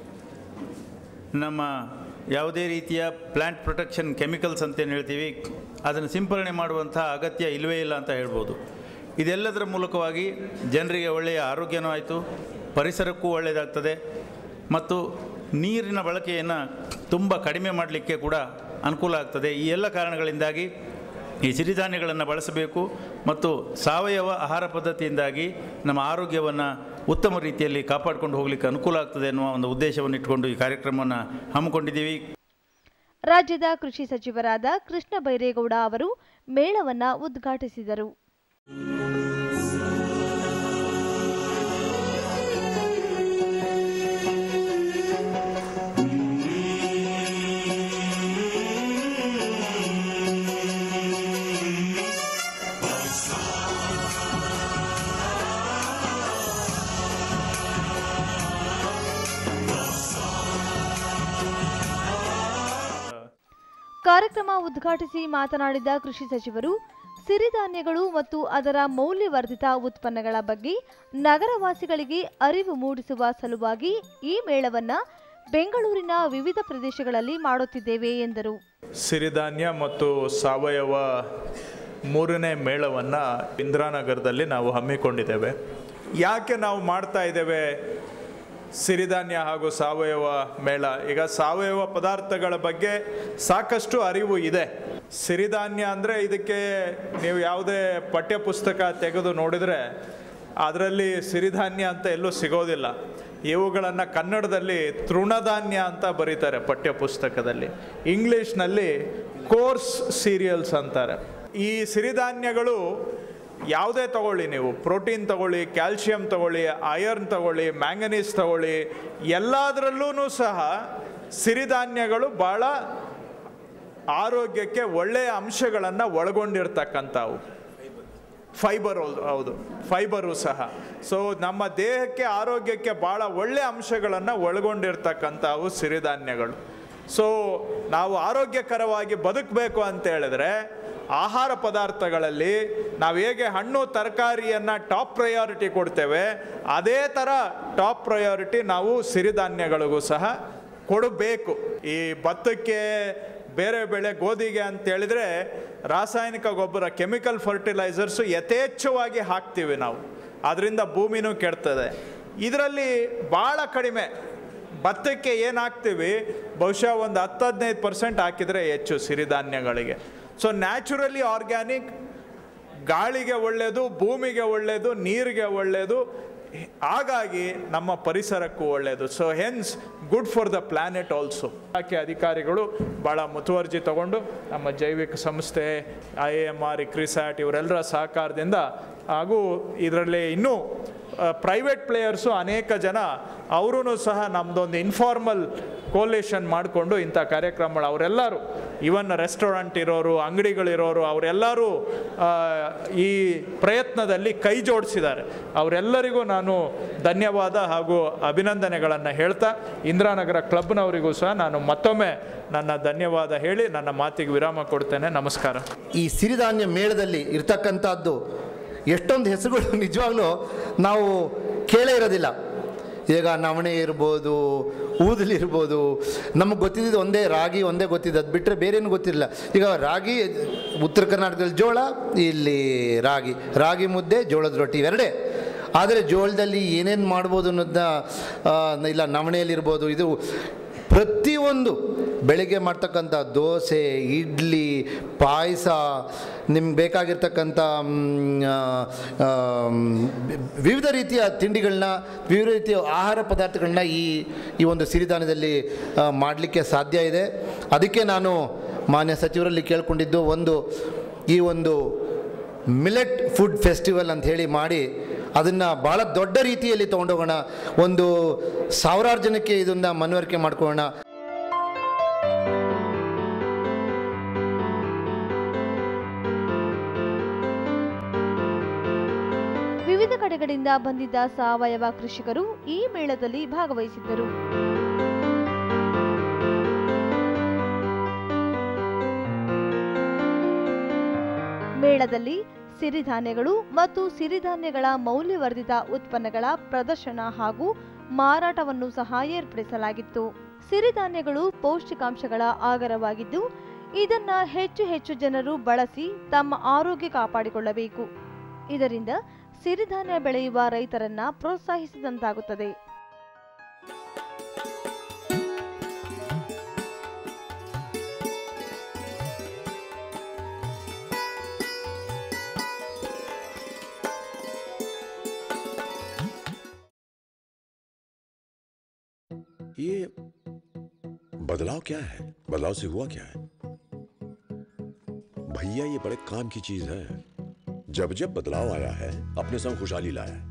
ನಮ್ಮ ಯಾವುದೇ ರೀತಿಯ ಪ್ಲ್ಯಾಂಟ್ ಪ್ರೊಟೆಕ್ಷನ್ ಕೆಮಿಕಲ್ಸ್ ಅಂತೇನು ಹೇಳ್ತೀವಿ, ಅದನ್ನು ಸಿಂಪರಣೆ ಮಾಡುವಂಥ ಅಗತ್ಯ ಇಲ್ಲವೇ ಇಲ್ಲ ಅಂತ ಹೇಳ್ಬೋದು. ಇದೆಲ್ಲದರ ಮೂಲಕವಾಗಿ ಜನರಿಗೆ ಒಳ್ಳೆಯ ಆರೋಗ್ಯನೂ ಆಯಿತು, ಪರಿಸರಕ್ಕೂ ಒಳ್ಳೆಯದಾಗ್ತದೆ ಮತ್ತು ನೀರಿನ ಬಳಕೆಯನ್ನು ತುಂಬ ಕಡಿಮೆ ಮಾಡಲಿಕ್ಕೆ ಕೂಡ ಅನುಕೂಲ ಆಗ್ತದೆ. ಈ ಎಲ್ಲ ಕಾರಣಗಳಿಂದಾಗಿ ಈ ಸಿರಿಧಾನ್ಯಗಳನ್ನು ಬಳಸಬೇಕು ಮತ್ತು ಸಾವಯವ ಆಹಾರ ಪದ್ಧತಿಯಿಂದಾಗಿ ನಮ್ಮ ಆರೋಗ್ಯವನ್ನು ಉತ್ತಮ ರೀತಿಯಲ್ಲಿ ಕಾಪಾಡಿಕೊಂಡು ಹೋಗಲಿಕ್ಕೆ ಅನುಕೂಲ ಆಗ್ತದೆ ಎನ್ನುವ ಒಂದು ಉದ್ದೇಶವನ್ನು ಇಟ್ಟುಕೊಂಡು ಈ ಕಾರ್ಯಕ್ರಮವನ್ನು ಹಮ್ಮಿಕೊಂಡಿದ್ದೀವಿ. ರಾಜ್ಯದ ಕೃಷಿ ಸಚಿವರಾದ ಕೃಷ್ಣ ಬೈರೇಗೌಡ ಅವರು ಮೇಳವನ್ನು ಉದ್ಘಾಟಿಸಿದರು. ಕಾರ್ಯಕ್ರಮ ಉದ್ಘಾಟಿಸಿ ಮಾತನಾಡಿದ ಕೃಷಿ ಸಚಿವರು, ಸಿರಿಧಾನ್ಯಗಳು ಮತ್ತು ಅದರ ಮೌಲ್ಯವರ್ಧಿತ ಉತ್ಪನ್ನಗಳ ಬಗ್ಗೆ ನಗರವಾಸಿಗಳಿಗೆ ಅರಿವು ಮೂಡಿಸುವ ಸಲುವಾಗಿ ಈ ಮೇಳವನ್ನು ಬೆಂಗಳೂರಿನ ವಿವಿಧ ಪ್ರದೇಶಗಳಲ್ಲಿ ಮಾಡುತ್ತಿದ್ದೇವೆ ಎಂದರು. ಸಿರಿಧಾನ್ಯ ಮತ್ತು ಸಾವಯವ 3ನೇ ಮೇಳವನ್ನು ಇಂದಿರಾನಗರದಲ್ಲಿ ನಾವು ಹಮ್ಮಿಕೊಂಡಿದ್ದೇವೆ. ಯಾಕೆ ನಾವು ಮಾಡ್ತಾ ಇದ್ದೇವೆ ಸಿರಿಧಾನ್ಯ ಹಾಗೂ ಸಾವಯವ ಮೇಳ? ಈಗ ಸಾವಯವ ಪದಾರ್ಥಗಳ ಬಗ್ಗೆ ಸಾಕಷ್ಟು ಅರಿವು ಇದೆ, ಸಿರಿಧಾನ್ಯ ಅಂದರೆ ಇದಕ್ಕೆ ನೀವು ಯಾವುದೇ ಪಠ್ಯಪುಸ್ತಕ ತೆಗೆದು ನೋಡಿದರೆ ಅದರಲ್ಲಿ ಸಿರಿಧಾನ್ಯ ಅಂತ ಎಲ್ಲೂ ಸಿಗೋದಿಲ್ಲ. ಇವುಗಳನ್ನು ಕನ್ನಡದಲ್ಲಿ ತೃಣಧಾನ್ಯ ಅಂತ ಬರೀತಾರೆ ಪಠ್ಯಪುಸ್ತಕದಲ್ಲಿ, ಇಂಗ್ಲೀಷ್ನಲ್ಲಿ ಕೋರ್ಸ್ ಸೀರಿಯಲ್ಸ್ ಅಂತಾರೆ. ಈ ಸಿರಿಧಾನ್ಯಗಳು ಯಾವುದೇ ತಗೊಳ್ಳಿ, ನೀವು ಪ್ರೋಟೀನ್ ತಗೊಳ್ಳಿ, ಕ್ಯಾಲ್ಶಿಯಂ ತಗೊಳ್ಳಿ, ಐರನ್ ತಗೊಳ್ಳಿ, ಮ್ಯಾಂಗನೀಸ್ ತಗೊಳ್ಳಿ, ಎಲ್ಲದರಲ್ಲೂ ಸಹ ಸಿರಿಧಾನ್ಯಗಳು ಭಾಳ ಆರೋಗ್ಯಕ್ಕೆ ಒಳ್ಳೆಯ ಅಂಶಗಳನ್ನು ಒಳಗೊಂಡಿರ್ತಕ್ಕಂಥವು. ಫೈಬರ್, ಹೌದು, ಫೈಬರು ಸಹ. ಸೊ ನಮ್ಮ ದೇಹಕ್ಕೆ ಆರೋಗ್ಯಕ್ಕೆ ಭಾಳ ಒಳ್ಳೆಯ ಅಂಶಗಳನ್ನು ಒಳಗೊಂಡಿರ್ತಕ್ಕಂಥವು ಸಿರಿಧಾನ್ಯಗಳು. ಸೊ ನಾವು ಆರೋಗ್ಯಕರವಾಗಿ ಬದುಕಬೇಕು ಅಂತ ಹೇಳಿದ್ರೆ ಆಹಾರ ಪದಾರ್ಥಗಳಲ್ಲಿ ನಾವು ಹೇಗೆ ಹಣ್ಣು ತರಕಾರಿಯನ್ನು ಟಾಪ್ ಪ್ರಯಾರಿಟಿ ಕೊಡ್ತೇವೆ, ಅದೇ ಥರ ಟಾಪ್ ಪ್ರಯಾರಿಟಿ ನಾವು ಸಿರಿಧಾನ್ಯಗಳಿಗೂ ಸಹ ಕೊಡಬೇಕು. ಈ ಭತ್ತಕ್ಕೆ, ಬೇರೆ ಬೆಳೆ ಗೋಧಿಗೆ ಅಂತೇಳಿದರೆ ರಾಸಾಯನಿಕ ಗೊಬ್ಬರ, ಕೆಮಿಕಲ್ ಫರ್ಟಿಲೈಸರ್ಸು ಯಥೇಚ್ಛವಾಗಿ ಹಾಕ್ತೀವಿ ನಾವು, ಅದರಿಂದ ಭೂಮಿನೂ ಕೆಡ್ತದೆ. ಇದರಲ್ಲಿ ಭಾಳ ಕಡಿಮೆ. ಭತ್ತಕ್ಕೆ ಏನು ಹಾಕ್ತೀವಿ, ಬಹುಶಃ ಒಂದು 10-15% ಹಾಕಿದರೆ ಹೆಚ್ಚು ಸಿರಿಧಾನ್ಯಗಳಿಗೆ. ಸೊ ನ್ಯಾಚುರಲಿ ಆರ್ಗ್ಯಾನಿಕ್, ಗಾಳಿಗೆ ಒಳ್ಳೆಯದು, ಭೂಮಿಗೆ ಒಳ್ಳೆಯದು, ನೀರಿಗೆ ಒಳ್ಳೆಯದು, ಹಾಗಾಗಿ ನಮ್ಮ ಪರಿಸರಕ್ಕೂ ಒಳ್ಳೆಯದು. So hence good for the planet also. ಇಲಾಖೆ ಅಧಿಕಾರಿಗಳು ಭಾಳ ಮುತುವರ್ಜಿ ತಗೊಂಡು ನಮ್ಮ ಜೈವಿಕ ಸಂಸ್ಥೆ, IAMR, ICRISAT ಇವರೆಲ್ಲರ ಸಹಕಾರದಿಂದ, ಹಾಗೂ ಇದರಲ್ಲಿ ಇನ್ನೂ ಪ್ರೈವೇಟ್ ಪ್ಲೇಯರ್ಸು ಅನೇಕ ಜನ ಅವರೂ ಸಹ ನಮ್ಮದೊಂದು ಇನ್ಫಾರ್ಮಲ್ ಕೋಲೇಷನ್ ಮಾಡಿಕೊಂಡು ಇಂಥ ಕಾರ್ಯಕ್ರಮಗಳು, ಅವರೆಲ್ಲರೂ ಇವನ್ ರೆಸ್ಟೋರೆಂಟ್ ಇರೋರು, ಅಂಗಡಿಗಳಿರೋರು, ಅವರೆಲ್ಲರೂ ಈ ಪ್ರಯತ್ನದಲ್ಲಿ ಕೈ ಜೋಡಿಸಿದ್ದಾರೆ. ಅವರೆಲ್ಲರಿಗೂ ನಾನು ಧನ್ಯವಾದ ಹಾಗೂ ಅಭಿನಂದನೆಗಳನ್ನು ಹೇಳ್ತಾ, ಇಂದಿರಾನಗರ ಕ್ಲಬ್ನವರಿಗೂ ಸಹ ನಾನು ಮತ್ತೊಮ್ಮೆ ನನ್ನ ಧನ್ಯವಾದ ಹೇಳಿ ನನ್ನ ಮಾತಿಗೆ ವಿರಾಮ ಕೊಡ್ತೇನೆ. ನಮಸ್ಕಾರ. ಈ ಸಿರಿಧಾನ್ಯ ಮೇಳದಲ್ಲಿ ಇರ್ತಕ್ಕಂಥದ್ದು ಎಷ್ಟೊಂದು ಹೆಸರುಗಳು ನಿಜವಾಗ್ಲೂ ನಾವು ಕೇಳೇ ಇರೋದಿಲ್ಲ. ಈಗ ನವಣೆ ಇರ್ಬೋದು, ಊದಲಿರ್ಬೋದು, ನಮಗೆ ಗೊತ್ತಿದ್ದು ಒಂದೇ ರಾಗಿ, ಒಂದೇ ಗೊತ್ತಿದ್ದು, ಅದು ಬಿಟ್ಟರೆ ಬೇರೇನು ಗೊತ್ತಿರಲಿಲ್ಲ. ಈಗ ರಾಗಿ, ಉತ್ತರ ಕರ್ನಾಟಕದಲ್ಲಿ ಜೋಳ, ಇಲ್ಲಿ ರಾಗಿ ಮುದ್ದೆ, ಜೋಳದ ರೊಟ್ಟಿ ಇವೆರಡೇ. ಆದರೆ ಜೋಳದಲ್ಲಿ ಏನೇನು ಮಾಡ್ಬೋದು ಅನ್ನೋದನ್ನ, ಇಲ್ಲ ನವಣೆಯಲ್ಲಿರ್ಬೋದು, ಇದು ಪ್ರತಿಯೊಂದು ಬೆಳಗ್ಗೆ ಮಾಡ್ತಕ್ಕಂಥ ದೋಸೆ, ಇಡ್ಲಿ, ಪಾಯಸ, ನಿಮ್ಗೆ ಬೇಕಾಗಿರ್ತಕ್ಕಂಥ ವಿವಿಧ ರೀತಿಯ ತಿಂಡಿಗಳನ್ನ, ವಿವಿಧ ರೀತಿಯ ಆಹಾರ ಪದಾರ್ಥಗಳನ್ನ ಈ ಒಂದು ಸಿರಿಧಾನ್ಯದಲ್ಲಿ ಮಾಡಲಿಕ್ಕೆ ಸಾಧ್ಯ ಇದೆ. ಅದಕ್ಕೆ ನಾನು ಮಾನ್ಯ ಸಚಿವರಲ್ಲಿ ಕೇಳ್ಕೊಂಡಿದ್ದು, ಈ ಒಂದು ಮಿಲೆಟ್ ಫುಡ್ ಫೆಸ್ಟಿವಲ್ ಅಂತ ಹೇಳಿ ಮಾಡಿ ಅದನ್ನು ಭಾಳ ದೊಡ್ಡ ರೀತಿಯಲ್ಲಿ ತೊಗೊಂಡೋಗೋಣ, ಒಂದು 1000 ಜನಕ್ಕೆ ಇದನ್ನು ಮನವರಿಕೆ ಮಾಡ್ಕೊಳ್ಳೋಣ. ವಿವಿಧ ಕಡೆಗಳಿಂದ ಬಂದಿದ್ದ ಸಾವಯವ ಕೃಷಿಕರು ಈ ಮೇಳದಲ್ಲಿ ಭಾಗವಹಿಸಿದ್ದರು. ಮೇಳದಲ್ಲಿ ಸಿರಿಧಾನ್ಯಗಳು ಮತ್ತು ಸಿರಿಧಾನ್ಯಗಳ ಮೌಲ್ಯವರ್ಧಿತ ಉತ್ಪನ್ನಗಳ ಪ್ರದರ್ಶನ ಹಾಗೂ ಮಾರಾಟವನ್ನು ಸಹ ಏರ್ಪಡಿಸಲಾಗಿತ್ತು. ಸಿರಿಧಾನ್ಯಗಳು ಪೌಷ್ಟಿಕಾಂಶಗಳ ಆಗರವಾಗಿದ್ದು, ಇದನ್ನ ಹೆಚ್ಚು ಜನರು ಬಳಸಿ ತಮ್ಮ ಆರೋಗ್ಯ ಕಾಪಾಡಿಕೊಳ್ಳಬೇಕು. ಇದರಿಂದ ಸಿರಿಧಾನ್ಯ ಬೆಳೆಯುವ ರೈತರನ್ನ ಪ್ರೋತ್ಸಾಹಿಸಿದಂತಾಗುತ್ತದೆ. ये बदलाव क्या है? बदलाव से हुआ क्या है? भैया ये बड़े काम की चीज है। जब जब बदलाव आया है अपने संग खुशहाली लाया है।